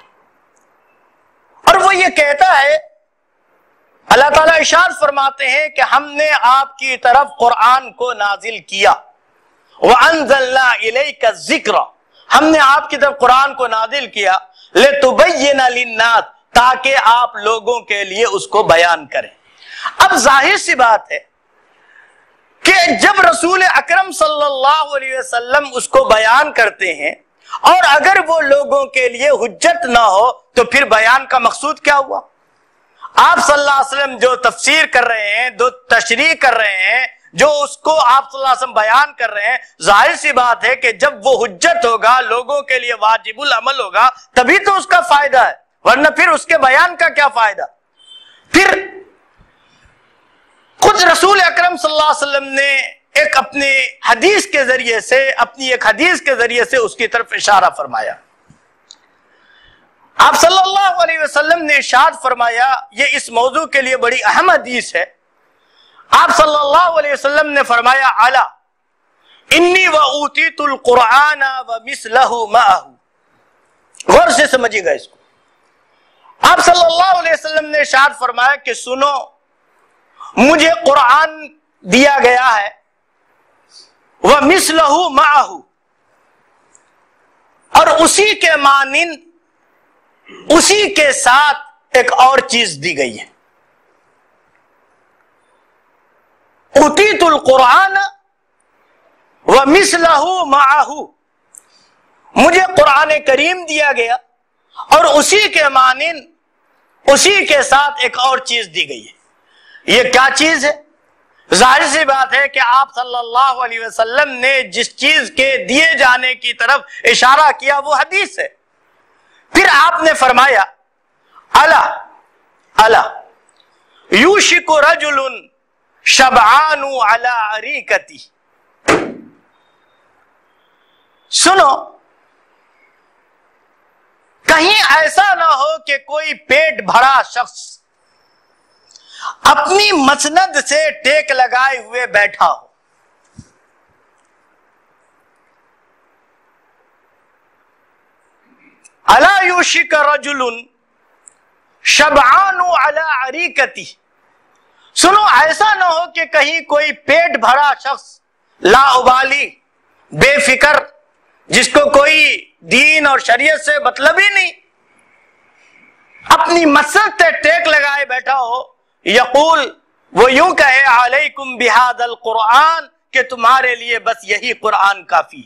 اور وہ یہ کہتا ہے اللہ تعالیٰ ارشاد فرماتے ہیں کہ ہم نے آپ کی طرف قرآن کو نازل کیا. وَأَنزَلْنَا إِلَيْكَ الذِّكْرَ ہم نے آپ کی طرف قرآن کو نازل کیا لِتُبَيِّنَ لِلنَّاسِ تاکہ آپ لوگوں کے لیے اس کو بیان کریں. اب ظاہر سی بات ہے کہ جب رسول اکرم صلی اللہ علیہ وسلم اس کو بیان کرتے ہیں اور اگر وہ لوگوں کے لیے حجت نہ ہو تو پھر بیان کا مقصود کیا ہوا؟ آپ صلی اللہ علیہ وسلم جو تفسیر کر رہے ہیں، جو تشریح کر رہے ہیں، جو اس کو آپ صلی اللہ علیہ وسلم بیان کر رہے ہیں، ظاہر سی بات ہے کہ جب وہ حجت ہوگا، لوگوں کے لیے واجب العمل ہوگا، تبھی تو اس کا فائدہ ہے، ورنہ پھر اس کے بیان کا کیا فائدہ؟ پھر خود رسول اکرم صلی اللہ علیہ وسلم نے ایک اپنی حدیث کے ذریعے سے اپنی ایک حدیث کے ذریعے سے اس کی طرف اشارہ فرمایا. آپ صلی اللہ علیہ وسلم نے ارشاد فرمایا، یہ اس موضوع کے لیے بڑی اہم حدیث ہے. آپ صلی اللہ علیہ وسلم نے فرمایا الا انی واوتیت القرآن ومثلہ معہ. غور سے سمجھیے گا اس کو. آپ صلی اللہ علیہ وسلم نے ارشاد فرمایا کہ سنو، مجھے قرآن دیا گیا ہے ومثلہ معہ اور اسی کے مانند اسی کے ساتھ ایک اور چیز دی گئی ہے. اوتیت القرآن ومثلہ معہ، مجھے قرآن کریم دیا گیا اور اسی کے مانند اسی کے ساتھ ایک اور چیز دی گئی ہے. یہ کیا چیز ہے؟ ظاہر سی بات ہے کہ آپ صلی اللہ علیہ وسلم نے جس چیز کے دیے جانے کی طرف اشارہ کیا وہ حدیث ہے. پھر آپ نے فرمایا الا الا یوشک رجل شبعان علی اریکتی. سنو، کہیں ایسا نہ ہو کہ کوئی پیٹ بھرا شخص اپنی مسند سے ٹیک لگائے ہوئے بیٹھا ہو. الا یوشک رجل شبعان علی اریکتی. سنو، ایسا نہ ہو کہ کہیں کوئی پیٹ بھرا شخص لا ابالی، بے فکر، جس کو کوئی دین اور شریعت سے مطلب ہی نہیں، اپنی مسجد پہ ٹیک لگائے بیٹھا ہو، یقول وہ یوں کہے علیکم بہذا القرآن کہ تمہارے لیے بس یہی قرآن کافی ہے.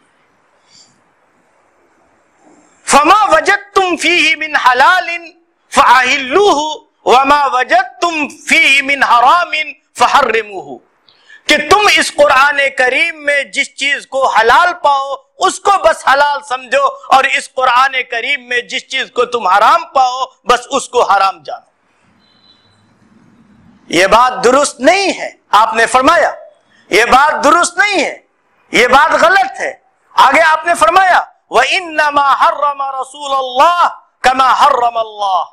فما وجدتم فیہ من حلال فاحلوہ وما وجدتم فیہ من حرام فحرموہ، کہ تم اس قرآن کریم میں جس چیز کو حلال پاؤ اس کو بس حلال سمجھو، اور اس قرآن کریم میں جس چیز کو تم حرام پاؤ بس اس کو حرام جانو. یہ بات درست نہیں ہے. آپ نے فرمایا یہ بات درست نہیں ہے، یہ بات غلط ہے. آگے آپ نے فرمایا وَإِنَّمَا حَرَّمَ رَسُولَ اللَّهِ كَمَا حَرَّمَ اللَّهِ،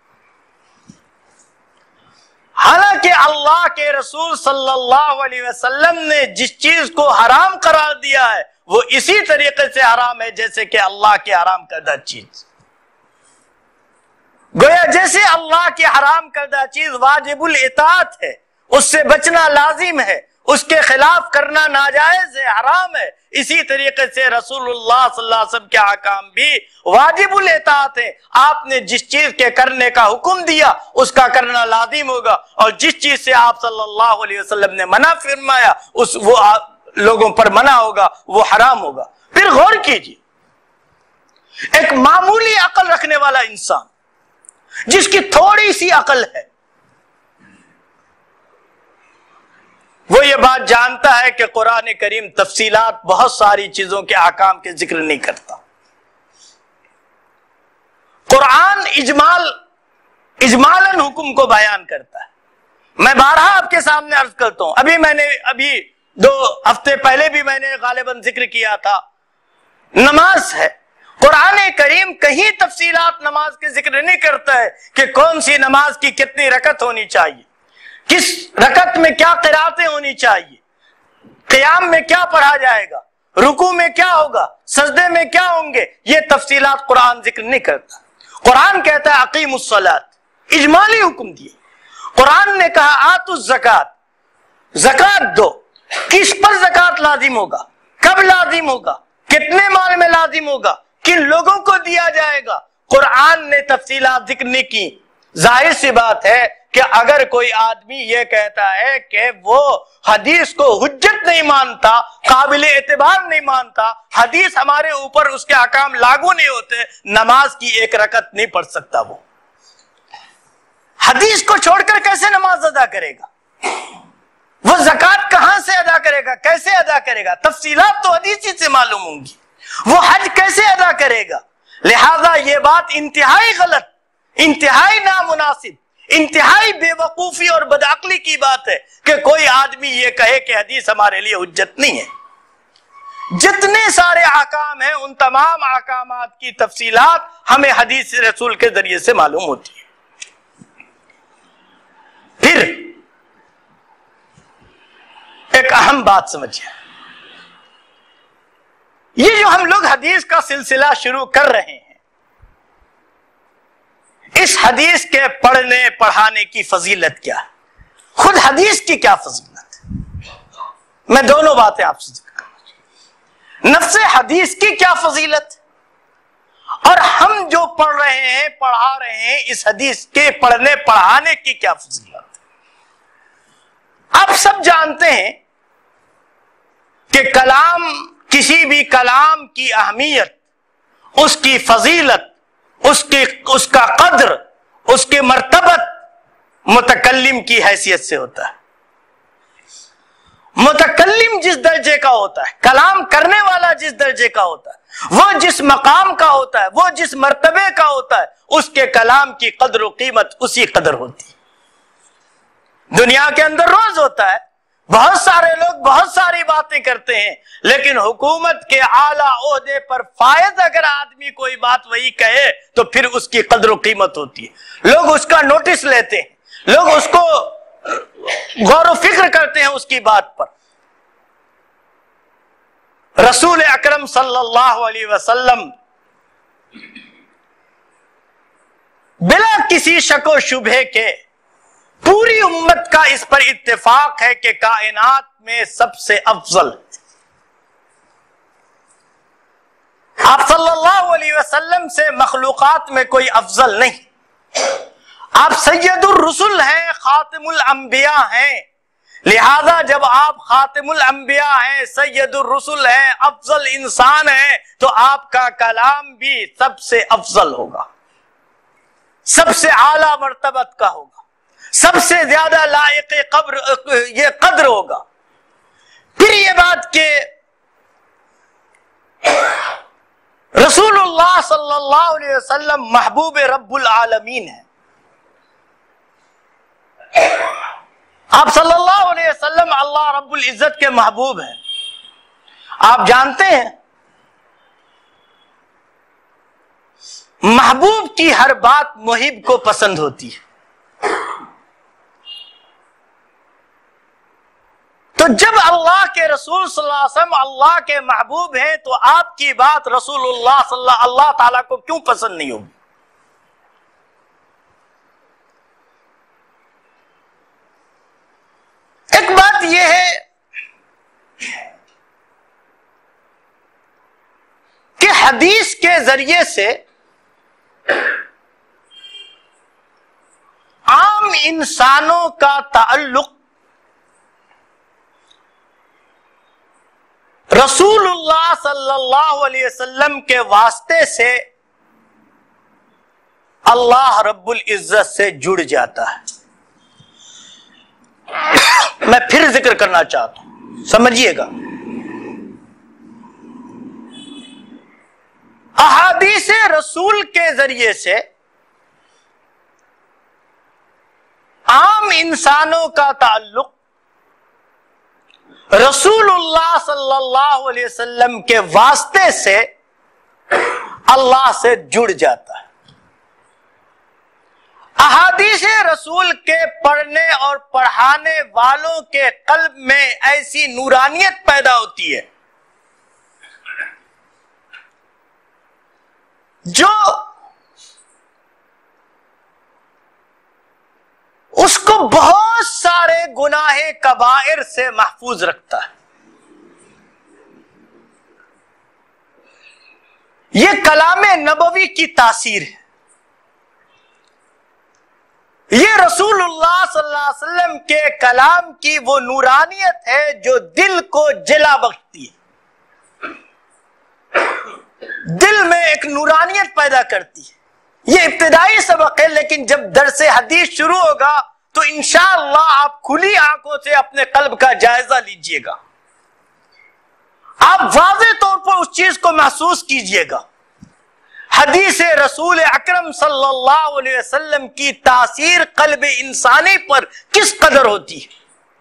حالانکہ اللہ کے رسول صلی اللہ علیہ وسلم نے جس چیز کو حرام قرار دیا ہے وہ اسی طریقے سے حرام ہے جیسے کہ اللہ کے حرام کردہ چیز. گویا جیسے اللہ کی حرام کردہ چیز واجب الاطاعت ہے، اس سے بچنا لازم ہے، اس کے خلاف کرنا ناجائز ہے، حرام ہے، اسی طریقے سے رسول اللہ صلی اللہ علیہ وسلم کے احکام بھی واجب الاطاعت ہے. آپ نے جس چیز کے کرنے کا حکم دیا اس کا کرنا لازم ہوگا، اور جس چیز سے آپ صلی اللہ علیہ وسلم نے منع فرمایا اس وہ لوگوں پر منع ہوگا، وہ حرام ہوگا. پھر غور کیجیے، ایک معمولی عقل رکھنے والا انسان جس کی تھوڑی سی عقل ہے وہ یہ بات جانتا ہے کہ قرآن کریم تفصیلات بہت ساری چیزوں کے احکام کے ذکر نہیں کرتا. قرآن اجمال اجمالاً حکم کو بیان کرتا ہے. میں بارہا آپ کے سامنے عرض کرتا ہوں، ابھی میں نے ابھی دو ہفتے پہلے بھی میں نے غالباً ذکر کیا تھا، نماز ہے. قرآن کریم کہیں تفصیلات نماز کے ذکر نہیں کرتا ہے کہ کون سی نماز کی کتنی رکعت ہونی چاہیے، کس رکعت میں کیا قراتیں ہونی چاہیے، قیام میں کیا پڑھا جائے گا، رکوع میں کیا ہوگا، سجدے میں کیا ہوں گے. یہ تفصیلات قرآن ذکر نہیں کرتا. قرآن کہتا ہے اقیم الصلاۃ، اجمالی حکم دیے. قرآن نے کہا آتوا الزکات، زکات دو. کس پر زکات لازم ہوگا، کب لازم ہوگا، کتنے مال میں لازم ہوگا، کن لوگوں کو دیا جائے گا، قرآن نے تفصیلات ذکر نہیں کی. ظاہر سی بات ہے کہ اگر کوئی آدمی یہ کہتا ہے کہ وہ حدیث کو حجت نہیں مانتا، قابل اعتبار نہیں مانتا، حدیث ہمارے اوپر اس کے احکام لاگو نہیں ہوتے، نماز کی ایک رکعت نہیں پڑھ سکتا. وہ حدیث کو چھوڑ کر کیسے نماز ادا کرے گا، وہ زکات کہاں سے ادا کرے گا، کیسے ادا کرے گا، تفصیلات تو حدیث ہی سے معلوم ہوں گی. وہ حج کیسے ادا کرے گا. لہذا یہ بات انتہائی غلط، انتہائی نامناسب، انتہائی بے وقوفی اور بدعقلی کی بات ہے کہ کوئی آدمی یہ کہے کہ حدیث ہمارے لیے حجت نہیں ہے. جتنے سارے احکام ہیں ان تمام احکامات کی تفصیلات ہمیں حدیث رسول کے ذریعے سے معلوم ہوتی ہے. پھر ایک اہم بات سمجھیے، یہ جو ہم لوگ حدیث کا سلسلہ شروع کر رہے ہیں، اس حدیث کے پڑھنے پڑھانے کی فضیلت کیا ہے، خود حدیث کی کیا فضیلت ہے. میں دونوں باتیں آپ سے ذکر کرنا چاہوں، نفس حدیث کی کیا فضیلت اور ہم جو پڑھ رہے ہیں پڑھا رہے ہیں اس حدیث کے پڑھنے پڑھانے کی کیا فضیلت ہے. آپ سب جانتے ہیں کہ کلام، کسی بھی کلام کی اہمیت، اس کی فضیلت، اس کی اس کا قدر، اس کی مرتبت متکلم کی حیثیت سے ہوتا ہے. متکلم جس درجے کا ہوتا ہے، کلام کرنے والا جس درجے کا ہوتا ہے، وہ جس مقام کا ہوتا ہے، وہ جس مرتبے کا ہوتا ہے، اس کے کلام کی قدر و قیمت اسی قدر ہوتی ہے. دنیا کے اندر روز ہوتا ہے، بہت سارے لوگ بہت ساری باتیں کرتے ہیں، لیکن حکومت کے اعلیٰ عہدے پر فائز اگر آدمی کوئی بات وہی کہے تو پھر اس کی قدر و قیمت ہوتی ہے. لوگ اس کا نوٹس لیتے ہیں، لوگ اس کو غور و فکر کرتے ہیں اس کی بات پر. رسول اکرم صلی اللہ علیہ وسلم بلا کسی شک و شبہ کے پوری امت کا اس پر اتفاق ہے کہ کائنات میں سب سے افضل، آپ صلی اللہ علیہ وسلم سے مخلوقات میں کوئی افضل نہیں. آپ سید الرسل ہیں، خاتم الانبیاء ہیں، لہذا جب آپ خاتم الانبیاء ہیں، سید الرسل ہیں، افضل انسان ہیں، تو آپ کا کلام بھی سب سے افضل ہوگا، سب سے اعلیٰ مرتبت کا ہوگا، سب سے زیادہ لائق قبر یہ قدر ہوگا۔ پھر یہ بات کہ رسول اللہ صلی اللہ علیہ وسلم محبوب رب العالمین ہیں، آپ صلی اللہ علیہ وسلم اللہ رب العزت کے محبوب ہیں۔ آپ جانتے ہیں محبوب کی ہر بات محب کو پسند ہوتی ہے، تو جب اللہ کے رسول صلی اللہ علیہ وسلم اللہ کے محبوب ہیں تو آپ کی بات رسول اللہ صلی اللہ اللہ تعالیٰ کو کیوں پسند نہیں ہوگی؟ ایک بات یہ ہے کہ حدیث کے ذریعے سے عام انسانوں کا تعلق رسول اللہ صلی اللہ علیہ وسلم کے واسطے سے اللہ رب العزت سے جڑ جاتا ہے۔ میں پھر ذکر کرنا چاہتا ہوں، سمجھیے گا۔ احادیث رسول کے ذریعے سے عام انسانوں کا تعلق رسول اللہ صلی اللہ علیہ وسلم کے واسطے سے اللہ سے جڑ جاتا ہے۔ احادیث رسول کے پڑھنے اور پڑھانے والوں کے قلب میں ایسی نورانیت پیدا ہوتی ہے جو اس کو بہت سارے گناہ کبائر سے محفوظ رکھتا ہے۔ یہ کلام نبوی کی تاثیر ہے، یہ رسول اللہ صلی اللہ علیہ وسلم کے کلام کی وہ نورانیت ہے جو دل کو جلا بخشتی ہے، دل میں ایک نورانیت پیدا کرتی ہے۔ یہ ابتدائی سبق ہے، لیکن جب درس حدیث شروع ہوگا تو انشاءاللہ آپ کھلی آنکھوں سے اپنے قلب کا جائزہ لیجئے گا، آپ واضح طور پر اس چیز کو محسوس کیجئے گا۔ حدیث رسول اکرم صلی اللہ علیہ وسلم کی تاثیر قلب انسانی پر کس قدر ہوتی ہے،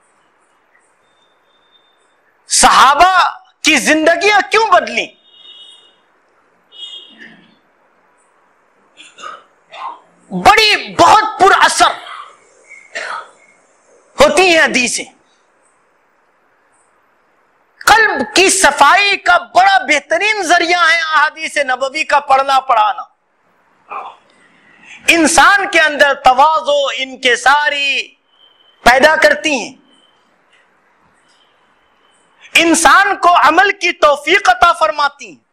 صحابہ کی زندگیاں کیوں بدلی، بڑی بہت پر اثر ہوتی ہیں حدیثیں۔ قلب کی صفائی کا بڑا بہترین ذریعہ ہے احادیث نبوی کا پڑھنا پڑھانا، انسان کے اندر تواضع انکساری پیدا کرتی ہیں، انسان کو عمل کی توفیق عطا فرماتی ہیں،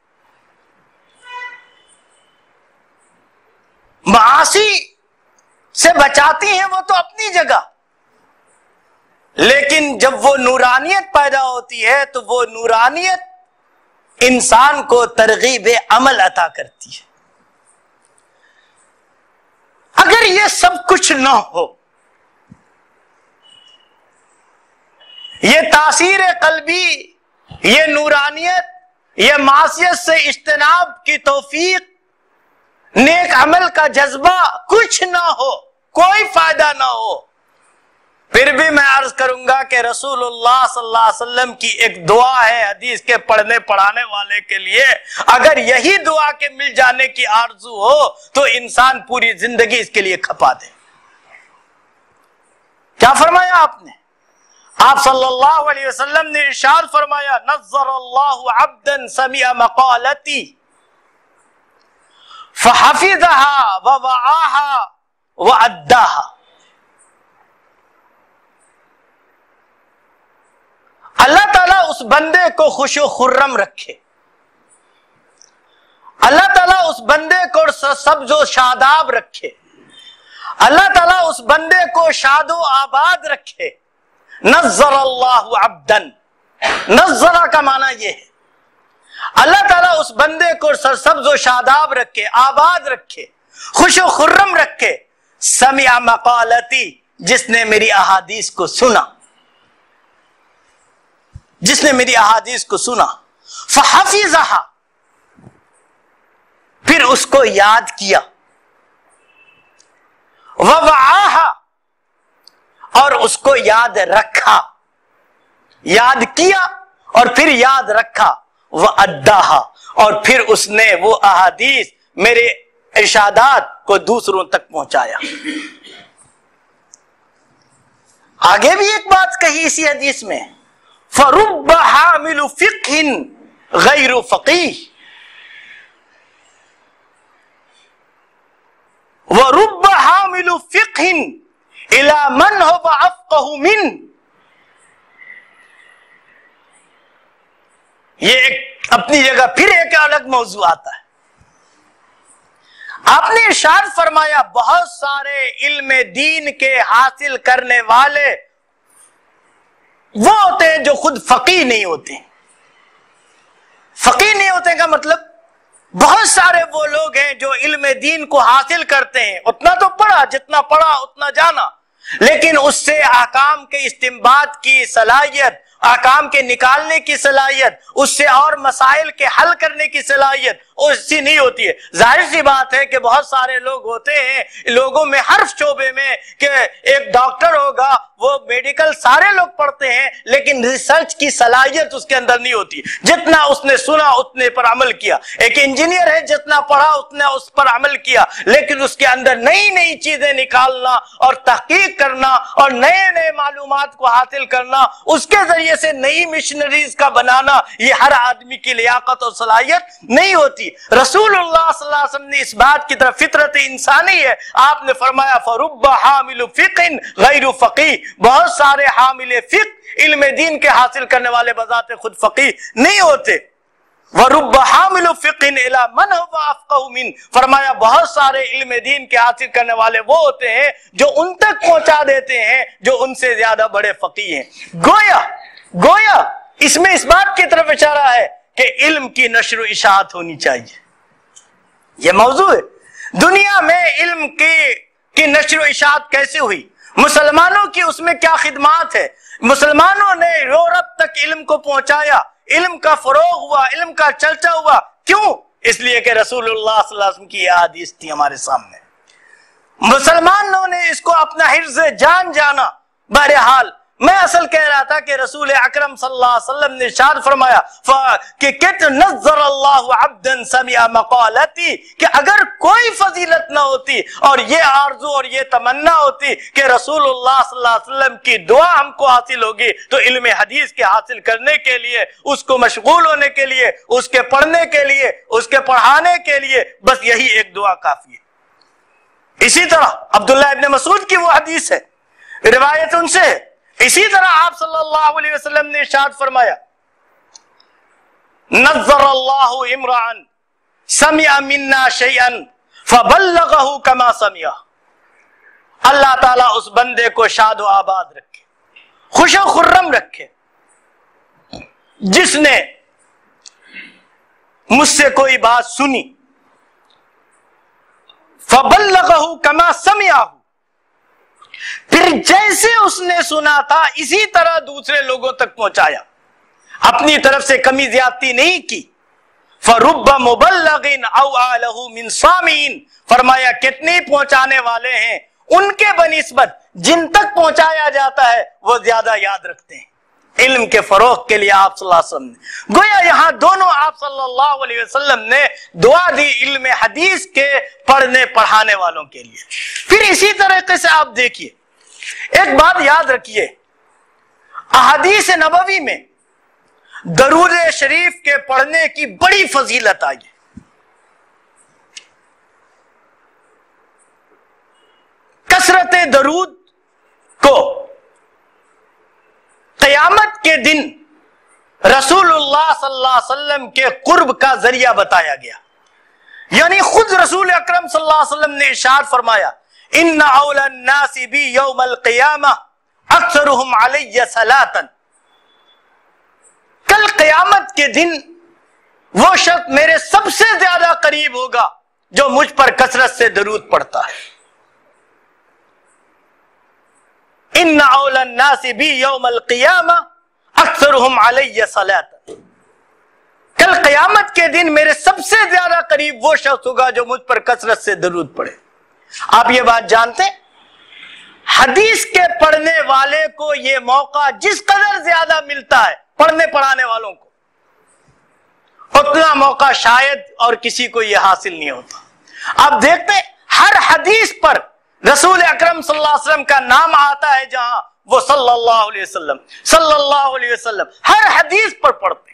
معاصی سے بچاتی ہیں وہ تو اپنی جگہ، لیکن جب وہ نورانیت پیدا ہوتی ہے تو وہ نورانیت انسان کو ترغیب عمل عطا کرتی ہے۔ اگر یہ سب کچھ نہ ہو، یہ تاثیر قلبی، یہ نورانیت، یہ معصیت سے اجتناب کی توفیق، نیک عمل کا جذبہ کچھ نہ ہو، کوئی فائدہ نہ ہو، پھر بھی میں عرض کروں گا کہ رسول اللہ صلی اللہ علیہ وسلم کی ایک دعا ہے حدیث کے پڑھنے پڑھانے والے کے لیے، اگر یہی دعا کے مل جانے کی آرزو ہو تو انسان پوری زندگی اس کے لیے کھپا دے۔ کیا فرمایا آپ نے؟ آپ صلی اللہ علیہ وسلم نے ارشاد فرمایا، نظر اللہ عبدا سمع مقالتی فحفظها ووعاها وأداها۔ اللہ تعالیٰ اس بندے کو خوش و خرم رکھے، اللہ تعالیٰ اس بندے کو سبز و شاداب رکھے اللہ تعالیٰ اس بندے کو شاد و آباد رکھے. نظر اللہ عبدن، نظرہ کا معنی یہ ہے اللہ تعالیٰ اس بندے کو سرسبز و شاداب رکھے، آباد رکھے، خوش و خرم رکھے. سمع مقالتی، جس نے میری احادیث کو سنا، جس نے میری احادیث کو سنا. فحفظہا، پھر اس کو یاد کیا. ووعاہا، اور اس کو یاد رکھا، یاد کیا اور پھر یاد رکھا. وَأَدَّاهَا، اور پھر اس نے وہ احادیث میرے ارشادات کو دوسروں تک پہنچایا. آگے بھی ایک بات کہی اسی حدیث میں، فَرُبَّ حَامِلُ فِقْهٍ غَيْرُ فَقِيهٍ وَرُبَّ حَامِلُ فِقْهٍ إِلَى مَنْ هُوَ أَفْقَهُ مِنْهُ. یہ ایک اپنی جگہ پھر ایک الگ موضوع آتا ہے. آپ نے ارشاد فرمایا بہت سارے علم دین کے حاصل کرنے والے وہ ہوتے ہیں جو خود فقیہ نہیں ہوتے. فقیہ نہیں ہوتے کا مطلب بہت سارے وہ لوگ ہیں جو علم دین کو حاصل کرتے ہیں، اتنا تو پڑھا، جتنا پڑھا اتنا جانا، لیکن اس سے احکام کے استنباط کی صلاحیت، احکام کے نکالنے کی صلاحیت، اس سے اور مسائل کے حل کرنے کی صلاحیت اسی نہیں ہوتی ہے. ظاہر سی بات ہے کہ بہت سارے لوگ ہوتے ہیں لوگوں میں ہر شعبے میں کہ ایک ڈاکٹر ہوگا، وہ میڈیکل سارے لوگ پڑھتے ہیں، لیکن ریسرچ کی صلاحیت اس کے اندر نہیں ہوتی. جتنا اس نے سنا اتنے پر عمل کیا. ایک انجینئر ہے، جتنا پڑھا اتنا اس پر عمل کیا، لیکن اس کے اندر نئی نئی چیزیں نکالنا اور تحقیق کرنا اور نئے نئے معلومات کو حاصل کرنا، اس کے ذریعے سے نئی مشنریز کا بنانا، یہ ہر آدمی کی لیاقت اور صلاحیت نہیں ہوتی. رسول اللہ صلی اللہ علیہ وسلم نے اس بات کی طرف، فطرت انسانی ہے، آپ نے فرمایا فَرُبَّ حَامِلُ فِقْهٍ غَيْرُ فَقِيهٍ. بہت سارے حامل فقہ، علم دین کے حاصل کرنے والے بذات خود فقیہ نہیں ہوتے. وَرُبَّ حَامِلُ فِقْهٍ إِلَى مَنْ هُوَ أَفْقَهُ مِنْهُ، فرمایا بہت سارے علم دین کے حاصل کرنے والے وہ ہوتے ہیں جو ان تک پہنچا دیتے ہیں جو ان سے زیادہ بڑے فقیہ ہیں. گویا گویا اس میں اس بات کی طرف اشارہ ہے کہ علم کی نشر و اشاعت ہونی چاہیے. یہ موضوع ہے. دنیا میں علم کی کی نشر و اشاعت کیسے ہوئی؟ مسلمانوں کی اس میں کیا خدمات ہے؟ مسلمانوں نے یورپ تک علم کو پہنچایا، علم کا فروغ ہوا، علم کا چرچا ہوا. کیوں؟ اس لیے کہ رسول اللہ صلی اللہ علیہ وسلم کی یہ حدیث تھی ہمارے سامنے. مسلمانوں نے اس کو اپنا حفظ جان جانا. بہرحال میں اصل کہہ رہا تھا کہ رسول اکرم صلی اللہ علیہ وسلم نے ارشاد فرمایا کہ کت نظر اللہ عبدا سمع مقالتی، کہ اگر کوئی فضیلت نہ ہوتی اور یہ آرزو اور یہ تمنا ہوتی کہ رسول اللہ صلی اللہ علیہ وسلم کی دعا ہم کو حاصل ہوگی، تو علم حدیث کے حاصل کرنے کے لیے، اس کو مشغول ہونے کے لیے، اس کے پڑھنے کے لیے، اس کے پڑھانے کے لیے بس یہی ایک دعا کافی ہے. اسی طرح عبداللہ ابن مسعود کی وہ حدیث ہے، روایت ان سے. اسی طرح آپ صلی اللہ علیہ وسلم نے ارشاد فرمایا نظر اللہ امرأ سمع منا شیئا فبلغہ کما سمع. اللہ تعالیٰ اس بندے کو شاد و آباد رکھے، خوش و خرم رکھے، جس نے مجھ سے کوئی بات سنی، فبلغہ کما سمع، پھر جیسے اس نے سنا تھا اسی طرح دوسرے لوگوں تک پہنچایا، اپنی طرف سے کمی زیادتی نہیں کی. فَرُبَّ مُبَلَّغٍ أَوْعَى لَهُ مِنْ صَامِعٍ، فرمایا کتنے پہنچانے والے ہیں ان کے بنسبت جن تک پہنچایا جاتا ہے وہ زیادہ یاد رکھتے ہیں. علم کے فروغ کے لیے آپ صلی اللہ علیہ وسلم نے گویا یہاں دونوں آپ صلی اللہ علیہ وسلم نے دعا دی علم حدیث کے پڑھنے پڑھانے والوں کے لیے. پھر اسی طریقے سے آپ دیکھیے، ایک بات یاد رکھیے، احادیث نبوی میں درود شریف کے پڑھنے کی بڑی فضیلت آئی ہے. کثرت درود کو قیامت کے دن رسول اللہ صلی اللہ علیہ وسلم کے قرب کا ذریعہ بتایا گیا. یعنی خود رسول اکرم صلی اللہ علیہ وسلم نے ارشاد فرمایا ان اول الناس بی یوم القیامہ اکثرهم علی صلاۃ، کل قیامت کے دن وہ شخص میرے سب سے زیادہ قریب ہوگا جو مجھ پر کثرت سے درود پڑھتا ہے. ان اول الناس بی یوم القیامہ اکثرهم علی صلاۃ، کل قیامت کے دن میرے سب سے زیادہ قریب وہ شخص ہوگا جو مجھ پر کثرت سے درود پڑھے. آپ یہ بات جانتے ہیں حدیث کے پڑھنے والے کو یہ موقع جس قدر زیادہ ملتا ہے پڑھنے پڑھانے والوں کو، اتنا موقع شاید اور کسی کو یہ حاصل نہیں ہوتا. آپ دیکھتے ہیں ہر حدیث پر رسول اکرم صلی اللہ علیہ وسلم کا نام آتا ہے، جہاں وہ صلی اللہ علیہ وسلم صلی اللہ علیہ وسلم ہر حدیث پر پڑھتے ہیں.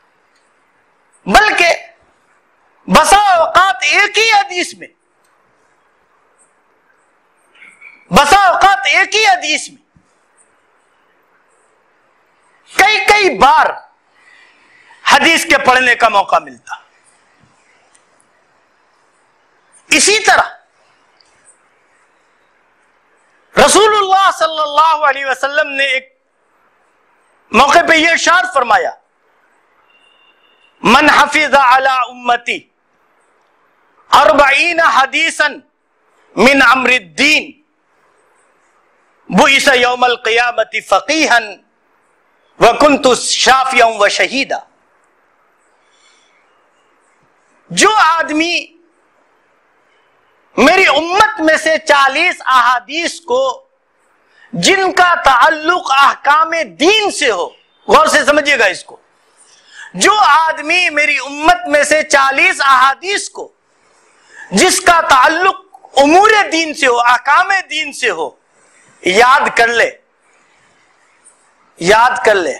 بلکہ بسا اوقات ایک ہی حدیث میں بسا اوقات ایک ہی حدیث میں کئی کئی بار حدیث کے پڑھنے کا موقع ملتا. اسی طرح رسول اللہ صلی اللہ علیہ وسلم نے ایک موقع پہ یہ ارشاد فرمایا، من حفظ علی امتی اربعین حدیثا من امر الدین بعث یوم القیامت فقیہا وکنت شافعا وشہیدا. جو آدمی میری امت میں سے چالیس احادیث کو جن کا تعلق احکام دین سے ہو، غور سے سمجھیے گا اس کو، جو آدمی میری امت میں سے چالیس احادیث کو جس کا تعلق امور دین سے ہو، احکام دین سے ہو، یاد کر لے یاد کر لے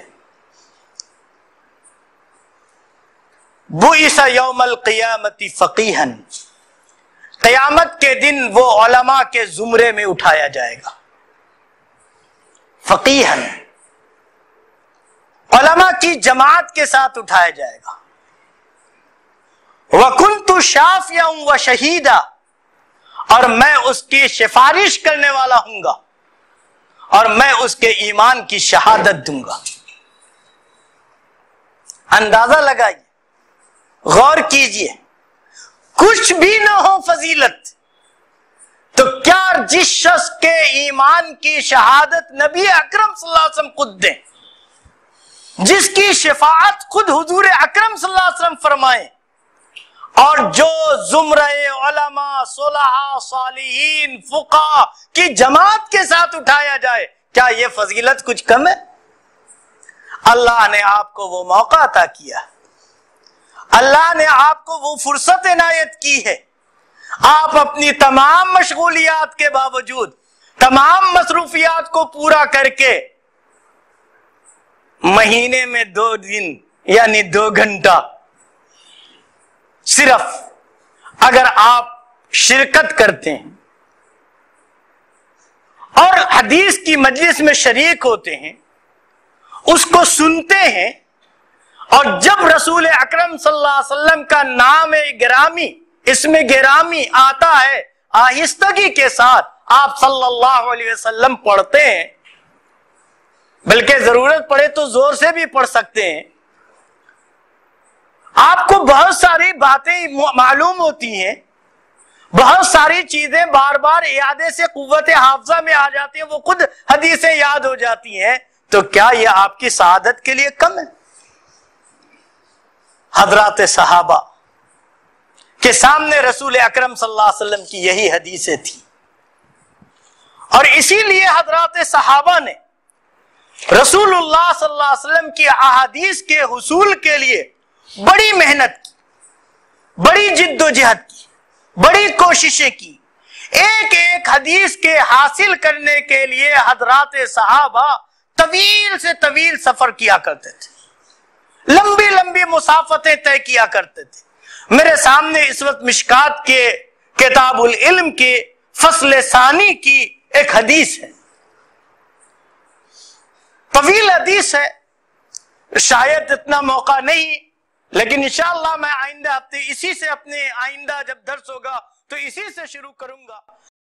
بعث یوم القیامت فقیہا، قیامت کے دن وہ علماء کے زمرے میں اٹھایا جائے گا. فقیہا، علماء کی جماعت کے ساتھ اٹھایا جائے گا. وَكُنْتُ شَافِعًا وَشَهِيدًا، اور میں اس کی سفارش کرنے والا ہوں گا اور میں اس کے ایمان کی شہادت دوں گا. اندازہ لگائیے، غور کیجئے، کچھ بھی نہ ہو فضیلت تو کیا جس شخص کے ایمان کی شہادت نبی اکرم صلی اللہ علیہ وسلم خود دیں، جس کی شفاعت خود حضور اکرم صلی اللہ علیہ وسلم فرمائیں، اور جو زمرہ علماء صلحاء صالحین فقہاء کی جماعت کے ساتھ اٹھایا جائے، کیا یہ فضیلت کچھ کم ہے؟ اللہ نے آپ کو وہ موقع عطا کیا، اللہ نے آپ کو وہ فرصت عنایت کی ہے. آپ اپنی تمام مشغولیات کے باوجود، تمام مصروفیات کو پورا کر کے مہینے میں دو دن یعنی دو گھنٹہ صرف اگر آپ شرکت کرتے ہیں اور حدیث کی مجلس میں شریک ہوتے ہیں، اس کو سنتے ہیں، اور جب رسول اکرم صلی اللہ علیہ وسلم کا نام گرامی، اسم گرامی آتا ہے، آہستگی کے ساتھ آپ صلی اللہ علیہ وسلم پڑھتے ہیں، بلکہ ضرورت پڑے تو زور سے بھی پڑھ سکتے ہیں، آپ کو بہت ساری باتیں معلوم ہوتی ہیں، بہت ساری چیزیں بار بار اعادے سے قوت حافظہ میں آ جاتی ہیں، وہ خود حدیثیں یاد ہو جاتی ہیں، تو کیا یہ آپ کی سعادت کے لیے کم ہے؟ حضرات صحابہ کے سامنے رسول اکرم صلی اللہ علیہ وسلم کی یہی حدیثیں تھیں، اور اسی لیے حضرات صحابہ نے رسول اللہ صلی اللہ علیہ وسلم کی احادیث کے حصول کے لیے بڑی محنت کی، بڑی جد و جہد کی، بڑی کوششیں کی. ایک ایک حدیث کے حاصل کرنے کے لیے حضرات صحابہ طویل سے طویل سفر کیا کرتے تھے، لمبی لمبی مسافتیں طے کیا کرتے تھے. میرے سامنے اس وقت مشکات کے کتاب العلم کے فصل ثانی کی ایک حدیث ہے، طویل حدیث ہے، شاید اتنا موقع نہیں، لیکن انشاءاللہ میں آئندہ ہفتے اسی سے اپنے آئندہ جب درس ہوگا تو اسی سے شروع کروں گا.